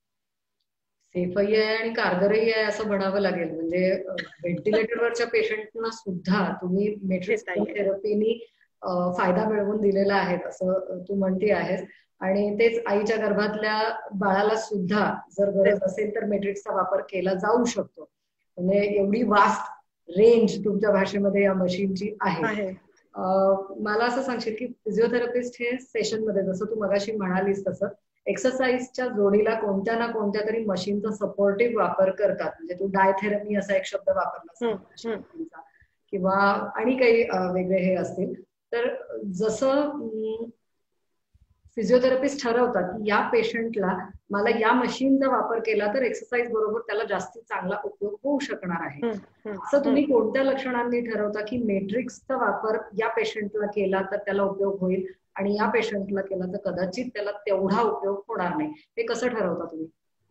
सेफही आहे आणि कारगरही आहे असं म्हणावं लागेल. म्हणजे व्हेंटिलेटरवरच्या पेशंटना सुद्धा तुम्ही मॅट्रिक्स थेरपीनी फायदा मिळवून दिलेला आहे असं तू म्हणती आहेस, आणि तेच आईच्या गर्भातल्या बाळाला सुद्धा जर गरज असेल तर मॅट्रिक्सचा वापर केला जाऊ शकतो. म्हणजे एवढी वास्ट रेंज तुमच्या भाषेमध्ये या मशीनची आहे. मला असं सांगशील की फिजिओथेरपिस्ट हे सेशन मध्ये, जसं तू मगाशी म्हणालीस तसं, एक्सरसाइजच्या जोडीला कोणत्या ना कोणत्या तरी मशीनचा सपोर्टिव्ह वापर करतात. म्हणजे तू डायथेरपी असा एक शब्द वापरला किंवा आणि काही वेगळे हे असतील. तर जसं फिजिओथेरपिस्ट ठरवतात की या पेशंटला मला या मशीनचा वापर केला तर एक्सरसाइज बरोबर त्याला जास्ती चांगला उपयोग होऊ शकणार आहे, असं तुम्ही कोणत्या लक्षणांनी ठरवता की मेट्रिक्सचा वापर या पेशंटला केला तर त्याला उपयोग होईल आणि या पेशंटला केला तर कदाचित त्याला तेवढा उपयोग होणार नाही, हे कसं ठरवता तुम्ही?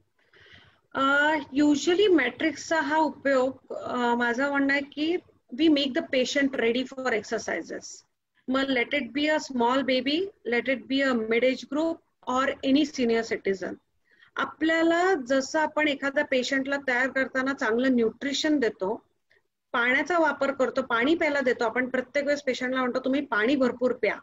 युजली मॅट्रिक्सचा हा उपयोग माझं म्हणणं आहे की we make the patient ready for exercises. मग let it be a small baby, let it be a mid age group or any senior citizen. आपल्याला जसं आपण एखाद्या पेशंटला तयार करताना चांगलं न्यूट्रिशन देतो, पाण्याचा वापर करतो, पाणी प्यायला देतो आपण, प्रत्येक वेळेस पेशंटला म्हणतो तुम्ही पाणी भरपूर प्या,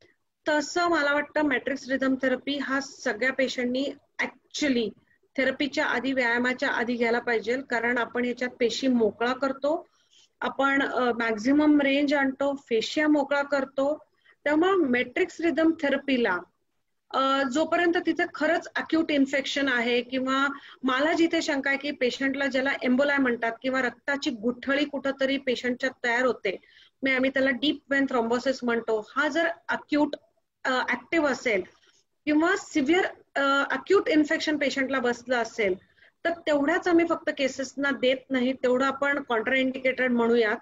तसं मला वाटतं मॅट्रिक्स रिदम थेरपी हा सगळ्या पेशंटनी ऍक्च्युली थेरपीच्या आधी, व्यायामाच्या आधी घ्यायला पाहिजे. कारण आपण याच्यात पेशी मोकळा करतो, आपण मॅक्झिमम रेंज आणतो, फेशिया मोकळा करतो. त्यामुळे मॅट्रिक्स रिदम थेरपीला जोपर्यंत तिथे खरंच अक्यूट इन्फेक्शन आहे किंवा मला जिथे शंका आहे की पेशंटला ज्याला एम्बोलाय म्हणतात किंवा रक्ताची गुठळी कुठंतरी पेशंटच्या तयार होते, आम्ही त्याला डीप वेन थ्रोम्बोसिस म्हणतो, हा जर अक्यूट ऍक्टिव्ह असेल किंवा सिव्हिअर अक्यूट इन्फेक्शन पेशंटला बसलं असेल तर तेवढ्याच आम्ही फक्त केसेसना देत नाही, तेवढं आपण कॉन्ट्रा इंडिकेटेड म्हणूयात.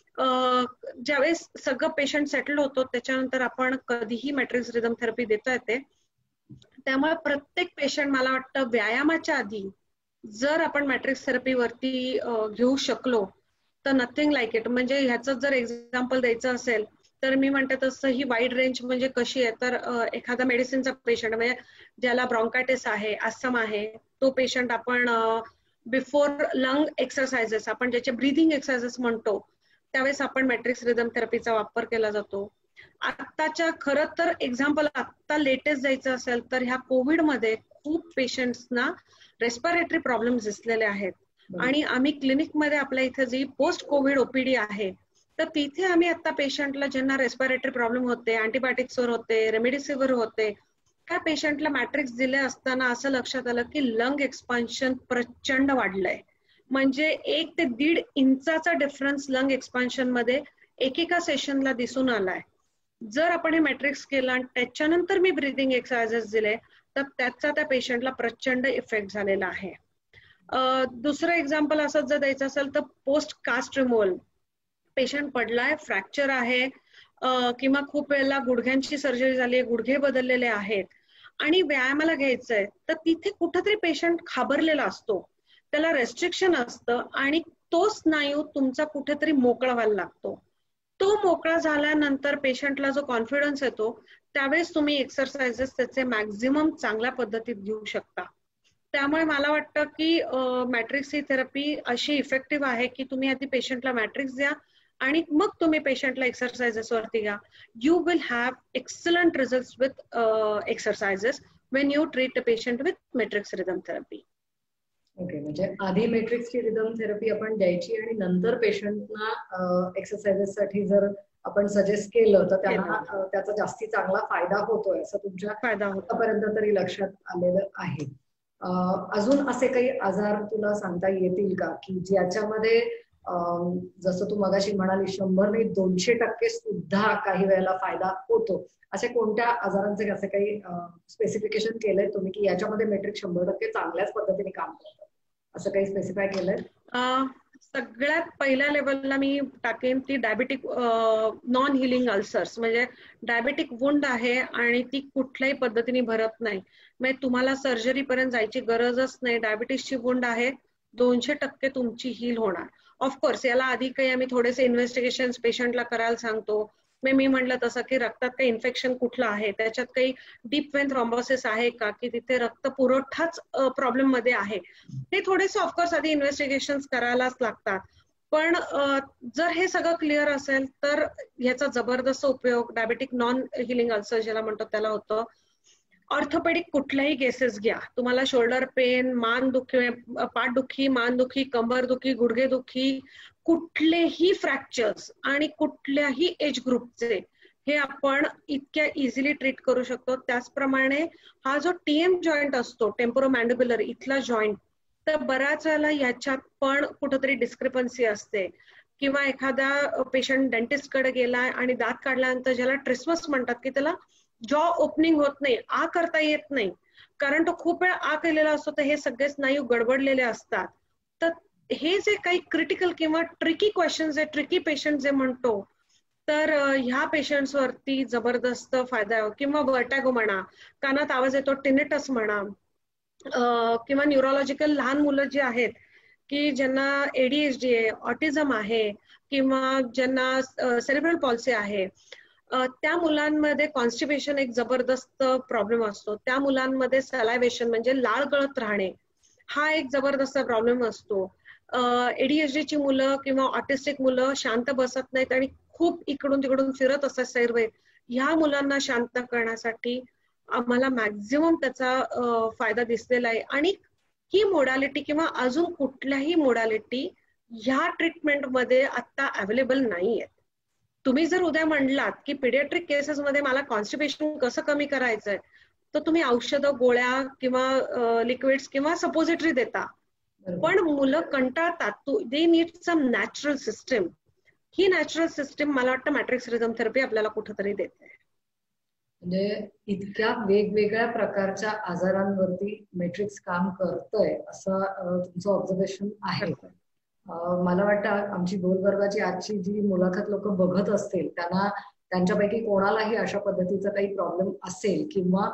ज्यावेळेस सगळं पेशंट सेटल होतो त्याच्यानंतर आपण कधीही मॅट्रिक्स रिदम थेरपी देता येते. त्यामुळे प्रत्येक पेशंट मला वाटतं व्यायामाच्या आधी जर आपण मॅट्रिक्स थेरपीवरती घेऊ शकलो तर नथिंग लाईक इट. म्हणजे ह्याचं जर एक्झाम्पल द्यायचं असेल तर मी म्हणते तसं ही वाईड रेंज म्हणजे कशी आहे तर एखादा मेडिसिनचा पेशंट म्हणजे ज्याला ब्रॉन्कायटिस आहे, अस्थमा आहे, तो पेशंट आपण बिफोर लंग एक्सरसाइजेस, आपण ज्याचे ब्रीदिंग एक्सरसाइजेस म्हणतो, त्यावेळेस आपण मॅट्रिक्स रिदम थेरपीचा वापर केला जातो. आत्ताच्या खरं तर एक्झाम्पल आत्ता लेटेस्ट द्यायचं असेल तर ह्या कोविडमध्ये खूप पेशंट्सना रेस्पिरेटरी प्रॉब्लेम्स दिसलेले आहेत आणि आम्ही क्लिनिकमध्ये आपल्या इथे जी पोस्ट कोविड ओपीडी आहे तर तिथे आम्ही आता पेशंटला ज्यांना रेस्पिरेटरी प्रॉब्लेम होते, अँटीबायोटिक्सवर होते, रेमडेसिवीर होते, त्या पेशंटला मॅट्रिक्स दिले असताना असं लक्षात आलं की लंग एक्सपान्शन प्रचंड वाढलंय. म्हणजे 1 ते 1.5 इंचाचा डिफरन्स लंग एक्सपान्शन मध्ये एकेका सेशनला दिसून आलाय. जर आपण हे मॅट्रिक्स केलं आणि त्याच्यानंतर मी ब्रीदिंग एक्सरसाइजेस दिले तर त्याचा त्या पेशंटला प्रचंड इफेक्ट झालेला आहे. दुसरं एक्झाम्पल असं जर द्यायचं असेल तर पोस्ट कास्ट रिमूव्हल, पेशंट पडलाय, फ्रॅक्चर आहे किंवा खूप वेळेला गुडघ्यांची सर्जरी झाली आहे, गुडघे बदललेले आहेत आणि व्यायामाला घ्यायचंय तर तिथे कुठंतरी पेशंट घाबरलेला असतो, त्याला रेस्ट्रिक्शन असतं आणि तो स्नायू तुमचा कुठेतरी मोकळा व्हायला लागतो. तो मोकळा झाल्यानंतर पेशंटला जो कॉन्फिडन्स येतो त्यावेळेस तुम्ही एक्सरसाइजेस त्याचे मॅक्झिमम चांगल्या पद्धतीत घेऊ शकता. त्यामुळे मला वाटतं की मॅट्रिक्स ही थेरपी अशी इफेक्टिव्ह आहे की तुम्ही आधी पेशंटला मॅट्रिक्स द्या आणि मग तुम्ही पेशंटला एक्सरसाइजेस वरती घ्या. You will have excellent results with exercises when you treat a patient with matrix rhythm therapy. Okay, म्हणजे आधी मॅट्रिक्सची रिदम थेरपी आपण द्यायची आणि नंतर पेशंटना एक्सरसाइजेस साठी जर आपण सजेस्ट केलं तर त्यांना त्याचा जास्ती चांगला फायदा होतोय असं तुमच्या आतापर्यंत तरी लक्षात आलेलं आहे. अजून असे काही आजार तुला सांगता येतील का की ज्याच्यामध्ये जसं तू मगाशी म्हणाली 100 नाही 200% सुद्धा काही वेळेला फायदा होतो, अशा कोणत्या आजारांचे असे काही स्पेसिफिकेशन केलंय तुम्ही की याच्यामध्ये मॅट्रिक्स 100% चांगल्याच पद्धतीने काम करतं, असं काही स्पेसिफाय केलंय? सगळ्यात पहिल्या लेवलला मी टाकेन ती डायबेटिक नॉन हिलिंग अल्सर्स, म्हणजे डायबेटिक वुंड आहे आणि ती कुठल्याही पद्धतीने भरत नाही, म्हणजे तुम्हाला सर्जरी पर्यंत जायची गरजच नाही. डायबिटीसची वुंड आहे, 200% तुमची हील होणार. ऑफकोर्स याला आधी काही आम्ही थोडेसे इन्व्हेस्टिगेशन पेशंटला करायला सांगतो. मी म्हटलं तसं की रक्तात काही इन्फेक्शन कुठलं आहे, त्याच्यात काही डीप वेन थ्रोम्बोसिस आहे का, की तिथे रक्त पुरवठाच प्रॉब्लेम मध्ये आहे, हे थोडेसे ऑफकोर्स आधी इन्व्हेस्टिगेशन करायलाच लागतात. पण जर हे सगळं क्लिअर असेल तर ह्याचा जबरदस्त उपयोग डायबेटिक नॉन हिलिंग अल्सर ज्याला म्हणतो त्याला होतं. ऑर्थोपेडिक कुठल्याही केसेस घ्या, तुम्हाला शोल्डर पेन, मान दुखी, पाठदुखी, मानदुखी, कंबर दुखी, गुडघे दुखी, कुठलेही फ्रॅक्चर्स आणि कुठल्याही एज ग्रुपचे हे आपण इतक्या इझिली ट्रीट करू शकतो. त्याचप्रमाणे हा जो TM जॉईंट असतो, टेम्पोरोमॅन्डिब्युलर इथला जॉईंट, तर बऱ्याच वेळेला याच्यात पण कुठेतरी डिस्क्रिपन्सी असते. किंवा एखादा पेशंट डेंटिस्ट कडे गेलाय आणि दात काढल्यानंतर ज्याला ट्रिस्मस म्हणतात, की त्याला जॉ ओपनिंग होत नाही, आ करता येत नाही, कारण तो खूप वेळ आ केलेला असतो, तर हे सगळे स्नायू गडबडलेले असतात. तर हे जे काही क्रिटिकल किंवा ट्रिकी क्वेश्चन्स आहे, ट्रिकी पेशंट जे म्हणतो, तर ह्या पेशंट्स वरती जबरदस्त फायदा आहे. किंवा वर्टॅगो म्हणा, कानात आवाज येतो, टिनिटस म्हणा, किंवा न्यूरोलॉजिकल लहान मुलं जी आहेत की ज्यांना ADHD आहे, ऑटिझम आहे, किंवा ज्यांना सेरेब्रल पॉल्सी आहे, त्या मुलांमध्ये कॉन्स्टिपेशन एक जबरदस्त प्रॉब्लेम असतो. त्या मुलांमध्ये सलायवेशन म्हणजे लाळ गळत राहणे हा एक जबरदस्त प्रॉब्लेम असतो. ADHD ची मुलं किंवा ऑटिस्टिक मुलं शांत बसत नाहीत आणि खूप इकडून तिकडून फिरत असतात सैरवेत. ह्या मुलांना शांत करण्यासाठी आम्हाला मॅक्झिमम त्याचा फायदा दिसलेला आहे. आणि ही मोडॅलिटी किंवा अजून कुठल्याही मोडॅलिटी ह्या ट्रीटमेंटमध्ये आता अवेलेबल नाही आहेत. तुम्ही जर उद्या म्हणलात की पिडियाट्रिक केसेसमध्ये मला कॉन्स्टिपेशन कसं कमी करायचंय, तर तुम्ही औषधं, गोळ्या किंवा लिक्विड्स किंवा सपोजिटरी देता, पण मुलं कंटाळतात. They need some natural system. ही नॅचरल सिस्टम मला वाटतं मॅट्रिक्स रिदम थेरपी आपल्याला कुठेतरी देते. म्हणजे इतक्या वेगवेगळ्या प्रकारच्या आजारांवरती मॅट्रिक्स काम करतंय असं तुमचं ऑब्झर्वेशन आहे. मला वाटतं आमची गोलवर्गाची आजची जी मुलाखत लोक बघत असतील त्यांना त्यांच्यापैकी कोणालाही अशा पद्धतीचा काही प्रॉब्लेम असेल किंवा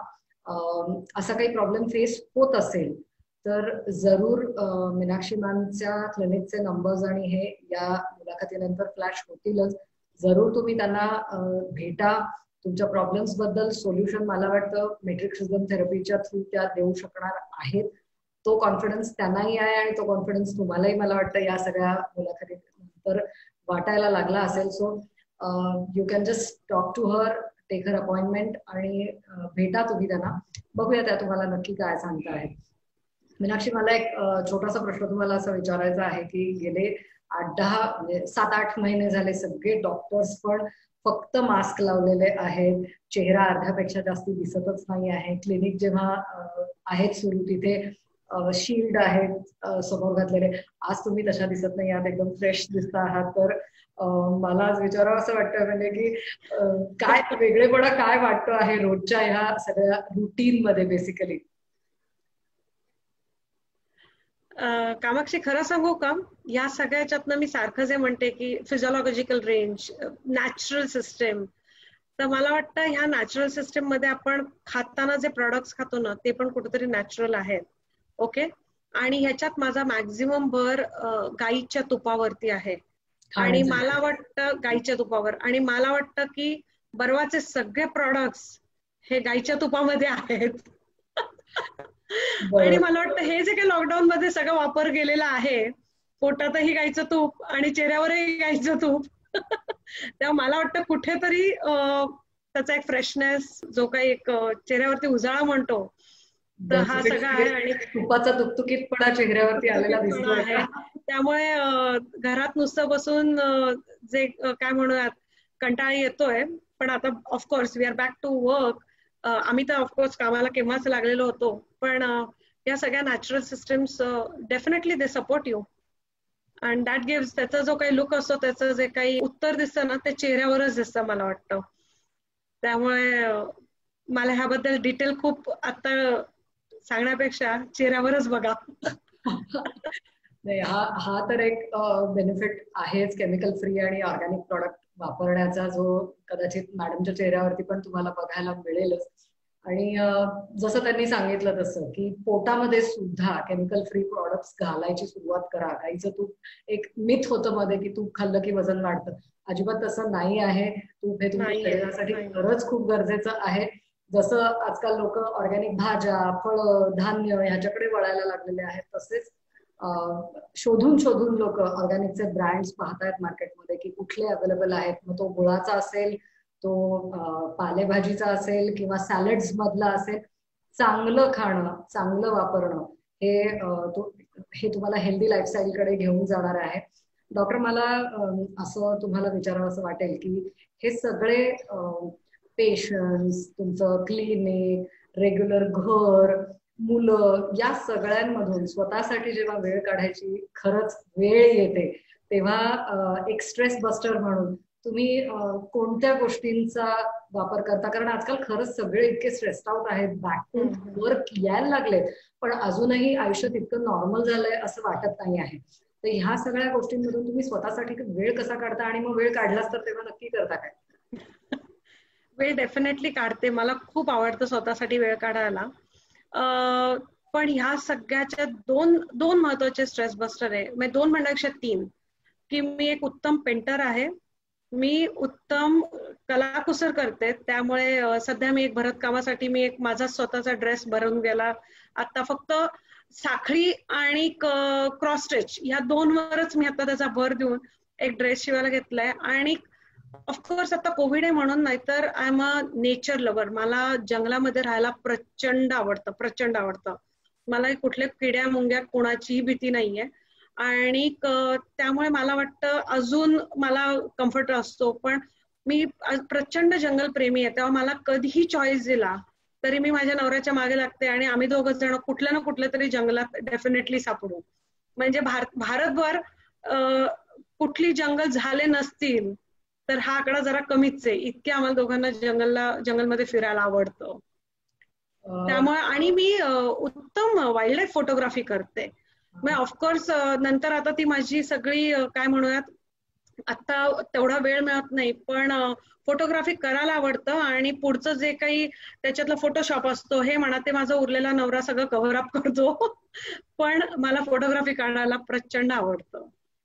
असा काही प्रॉब्लेम फेस होत असेल तर जरूर मीनाक्षी मॅमच्या क्लिनिकचे नंबर्स आणि हे या मुलाखतीनंतर फ्लॅश होतीलच. जरूर तुम्ही त्यांना भेटा. तुमच्या प्रॉब्लेम्स बद्दल सोल्युशन मला वाटतं मॅट्रिक्स रिदम थेरपीच्या थ्रू त्या देऊ शकणार आहेत. तो कॉन्फिडन्स त्यांनाही आहे आणि तो कॉन्फिडन्स तुम्हालाही मला वाटतं या सगळ्या मुलाखतीनंतर वाटायला लागला असेल. So you can just talk to her, take her appointment आणि भेटा तुम्ही त्यांना. बघूया त्या तुम्हाला नक्की काय सांगता आहेत. मीनाक्षी, मला एक छोटासा प्रश्न तुम्हाला असं विचारायचा आहे की गेले 8-10 म्हणजे 7-8 महिने झाले सगळे डॉक्टर्स पण फक्त मास्क लावलेले आहेत, चेहरा अर्ध्यापेक्षा जास्ती दिसतच नाही आहे. क्लिनिक जेव्हा आहेत सुरू तिथे शील्ड आहेत समोर घातलेले. आज तुम्ही तशा दिसत नाही आहात, एकदम फ्रेश दिसता आहात. तर मला आज विचारावं असं वाटतं म्हणजे की काय वेगळेपणा काय वाटतो आहे रोजच्या ह्या सगळ्या रुटीन मध्ये बेसिकली. कामाक्षी, खरं सांगू का, या सगळ्याच्यातनं मी सारखं जे म्हणते की फिजिओलॉजिकल रेंज, नॅचरल सिस्टम, तर मला वाटतं ह्या नॅचरल सिस्टम मध्ये आपण खाताना जे प्रॉडक्ट्स खातो ना ते पण कुठेतरी नॅचरल आहेत. ओके. आणि ह्याच्यात माझा मॅक्झिमम भर गाईच्या तुपावरती आहे. आणि मला वाटतं गाईच्या तुपावर, आणि मला वाटतं की बर्वाचे सगळे प्रॉडक्ट्स हे गाईच्या तुपामध्ये आहेत. आणि मला वाटतं हे जे काही लॉकडाऊन मध्ये सगळं वापर गेलेला आहे, पोटातही गाईचं तूप आणि चेहऱ्यावरही गाईचं तूप, तेव्हा मला वाटतं कुठेतरी त्याचा एक फ्रेशनेस, जो काही एक चेहऱ्यावरती उजाळा म्हणतो, तर हा सगळा आहे. आणि तुपाचा तुकतुकीतपणा चेहऱ्यावरती आलेला दिसतोय. त्यामुळे घरात नुसतं बसून जे काय म्हणूयात कंटाळा येतोय, पण आता of course we are back to work. आम्ही तर ऑफकोर्स कामाला केव्हाच लागलेलो होतो, पण या सगळ्या natural systems definitely they support you and that gives, त्याचा जो काही लुक असतो, त्याचं जे काही उत्तर दिसतं ना ते चेहऱ्यावरच दिसतं मला वाटतं. त्यामुळे मला ह्याबद्दल डिटेल खूप आता सांगण्यापेक्षा चेहऱ्यावरच बघा. नाही, हा तर एक बेनिफिट आहेच केमिकल फ्री आणि ऑर्गॅनिक प्रॉडक्ट वापरण्याचा, जो कदाचित मॅडमच्या चेहऱ्यावरती पण तुम्हाला बघायला मिळेलच. आणि जसं त्यांनी सांगितलं तसं की पोटामध्ये सुद्धा केमिकल फ्री प्रॉडक्ट्स घालायची सुरुवात करा. गाईचं तूप, एक मिथ होतं मध्ये की तूप खाल्लं की वजन वाढतं. अजिबात तसं नाही आहे. तूप हे तुमच्या शरीरासाठी खरंच खूप गरजेचं आहे. जसं आजकाल लोक ऑर्गॅनिक भाज्या, फळं, धान्य ह्याच्याकडे वळायला लागलेले आहेत, तसेच शोधून शोधून लोक ऑर्गॅनिकचे ब्रँड्स पाहतायत मार्केटमध्ये की कुठले अवेलेबल आहेत. मग तो गुळाचा असेल, तो पालेभाजीचा असेल किंवा सॅलड्स मधला असेल. चांगलं खाणं, चांगलं वापरणं हे तुम्हाला हेल्दी लाईफस्टाईलकडे घेऊन जाणार आहे. डॉक्टर, मला असं तुम्हाला विचारावं असं वाटेल की हे सगळे पेशंट्स, तुमचं क्लिनिक, रेग्युलर घर, मुलं, या सगळ्यांमधून स्वतःसाठी जेव्हा वेळ काढायची खरंच वेळ येते तेव्हा एक स्ट्रेस बस्टर म्हणून तुम्ही कोणत्या गोष्टींचा वापर करता? कारण आजकाल खरंच सगळे इतके स्ट्रेस्ड आउट आहेत, बॅक टू वर्क यायला लागलेत, पण अजूनही आयुष्य तितकं नॉर्मल झालंय असं वाटत नाही आहे. तर ह्या सगळ्या गोष्टींमधून तुम्ही स्वतःसाठी वेळ कसा काढता, आणि मग वेळ काढलाच तर तेव्हा नक्की करता काय? वेळ डेफिनेटली काढते, मला खूप आवडतं स्वतःसाठी वेळ काढायला. पण ह्या सगळ्याच्या दोन महत्वाचे स्ट्रेस बस्टर आहे, म्हणजे दोन म्हणण्यापेक्षा तीन, की मी एक उत्तम पेंटर आहे, मी उत्तम कलाकुसर करते, त्यामुळे सध्या मी एक भरतकामासाठी मी एक माझा स्वतःचा ड्रेस भरून गेला. आता फक्त साखळी आणि क्रॉस स्टिच ह्या दोनवरच मी आता त्याचा भर देऊन एक ड्रेस शिवायला घेतलाय. आणि ऑफकोर्स आता कोविड आहे म्हणून, नाहीतर I am a nature lover. मला जंगलामध्ये राहायला प्रचंड आवडतं. मला कुठल्या किड्या मुंग्या कोणाचीही भीती नाहीये, आणि त्यामुळे मला वाटतं अजून मला कम्फर्ट असतो. पण मी प्रचंड जंगल प्रेमी आहे, तेव्हा मला कधीही चॉईस दिला तरी मी माझ्या नवऱ्याच्या मागे लागते आणि आम्ही दोघं जण कुठल्या ना कुठल्या तरी जंगलात डेफिनेटली सापडू. म्हणजे भारतभर कुठली जंगल झाले नसतील तर हा आकडा जरा कमीच आहे, इतके आम्हाला दोघांना जंगलमध्ये फिरायला आवडतं. त्यामुळे आणि मी उत्तम वाईल्ड लाईफ फोटोग्राफी करते. मग ऑफकोर्स नंतर आता ती माझी सगळी काय म्हणूयात, आता तेवढा वेळ मिळत नाही, पण फोटोग्राफी करायला आवडतं. आणि पुढचं जे काही त्याच्यातलं फोटोशॉप असतो हे म्हणा, ते माझा उरलेला नवरा सगळं कव्हर अप करतो. पण मला फोटोग्राफी करायला प्रचंड आवडतं.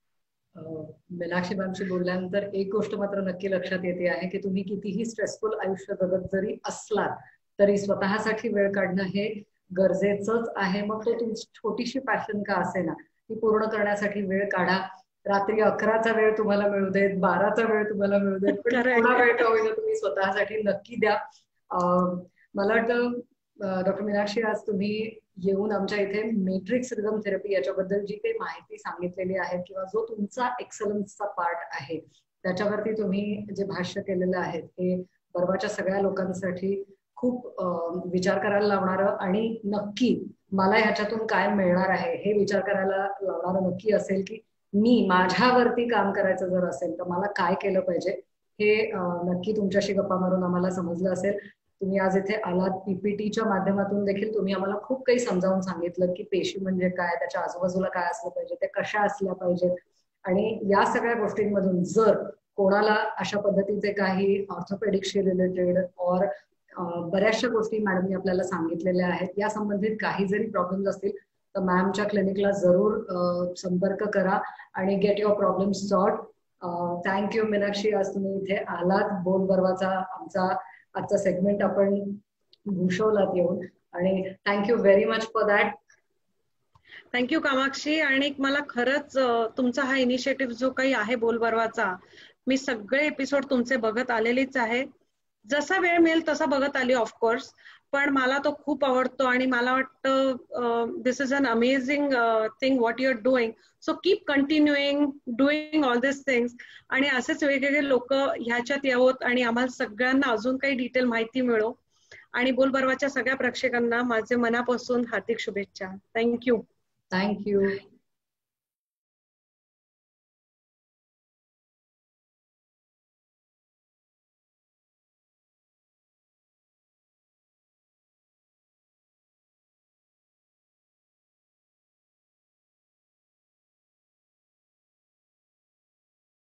मीनाक्षी मॅमशी बोलल्यानंतर एक गोष्ट मात्र नक्की लक्षात येते आहे की तुम्ही कितीही स्ट्रेसफुल आयुष्य जगत जरी असलात तरी स्वतःसाठी वेळ काढणं हे गरजेचंच आहे. मग तो तुमची छोटीशी पॅशन का असेना ती पूर्ण करण्यासाठी वेळ काढा. रात्री 11चा वेळ तुम्हाला मिळू देत, 12चा वेळ तुम्हाला मिळू देत, पण थोडा वेळ का होईना तुम्ही स्वतःसाठी नक्की द्या. मला वाटतं डॉक्टर मीनाक्षी, आज तुम्ही येऊन आमच्या इथे मॅट्रिक्स रिदम थेरपी याच्याबद्दल जी काही माहिती सांगितलेली आहे किंवा जो तुमचा एक्सलन्सचा पार्ट आहे त्याच्यावरती तुम्ही जे भाष्य केलेलं आहे हे परवाच्या सगळ्या लोकांसाठी खूप विचार करायला लावणारं आणि नक्की मला ह्याच्यातून काय मिळणार आहे हे विचार करायला लावणारं नक्की असेल की मी माझ्यावरती काम करायचं जर असेल तर मला काय केलं पाहिजे हे नक्की तुमच्याशी गप्पा मारून आम्हाला समजलं असेल. तुम्ही आज इथे आलात, पीपीटीच्या माध्यमातून देखील तुम्ही आम्हाला खूप काही समजावून सांगितलं की पेशी म्हणजे काय, त्याच्या आजूबाजूला काय असलं पाहिजे, ते कशा असल्या पाहिजेत. आणि या सगळ्या गोष्टींमधून जर कोणाला अशा पद्धतीचे काही ऑर्थोपेडिक्सशी रिलेटेड और बऱ्याचशा गोष्टी मॅडमनी आपल्याला सांगितलेल्या आहेत, या संबंधित काही जरी प्रॉब्लेम्स असतील तर मॅमच्या क्लिनिकला जरूर संपर्क करा आणि get your problems solve. Thank you Meenakshi, आज तुम्ही इथे आलात. बोल बर्वाचा आमचा आजचा सेगमेंट आपण भूषवलात येऊन, आणि thank you very much for that. Thank you Kamakshi. आणि मला खरंच तुमचा हा इनिशिएटिव्ह जो काही आहे बोल बर्वाचा, मी सगळे एपिसोड तुमचे बघत आलेलीच आहे, जसा वेळ मिळेल तसा बघत आली ऑफकोर्स, पण मला तो खूप आवडतो आणि मला वाटतं this is an amazing thing what you are doing. So keep continuing doing all this things, आणि असेच वेगवेगळे लोक ह्याच्यात यावोत आणि आम्हाला सगळ्यांना अजून काही डिटेल माहिती मिळो. आणि बोल बर्वाच्या सगळ्या प्रेक्षकांना माझे मनापासून हार्दिक शुभेच्छा. थँक्यू. थँक्यू.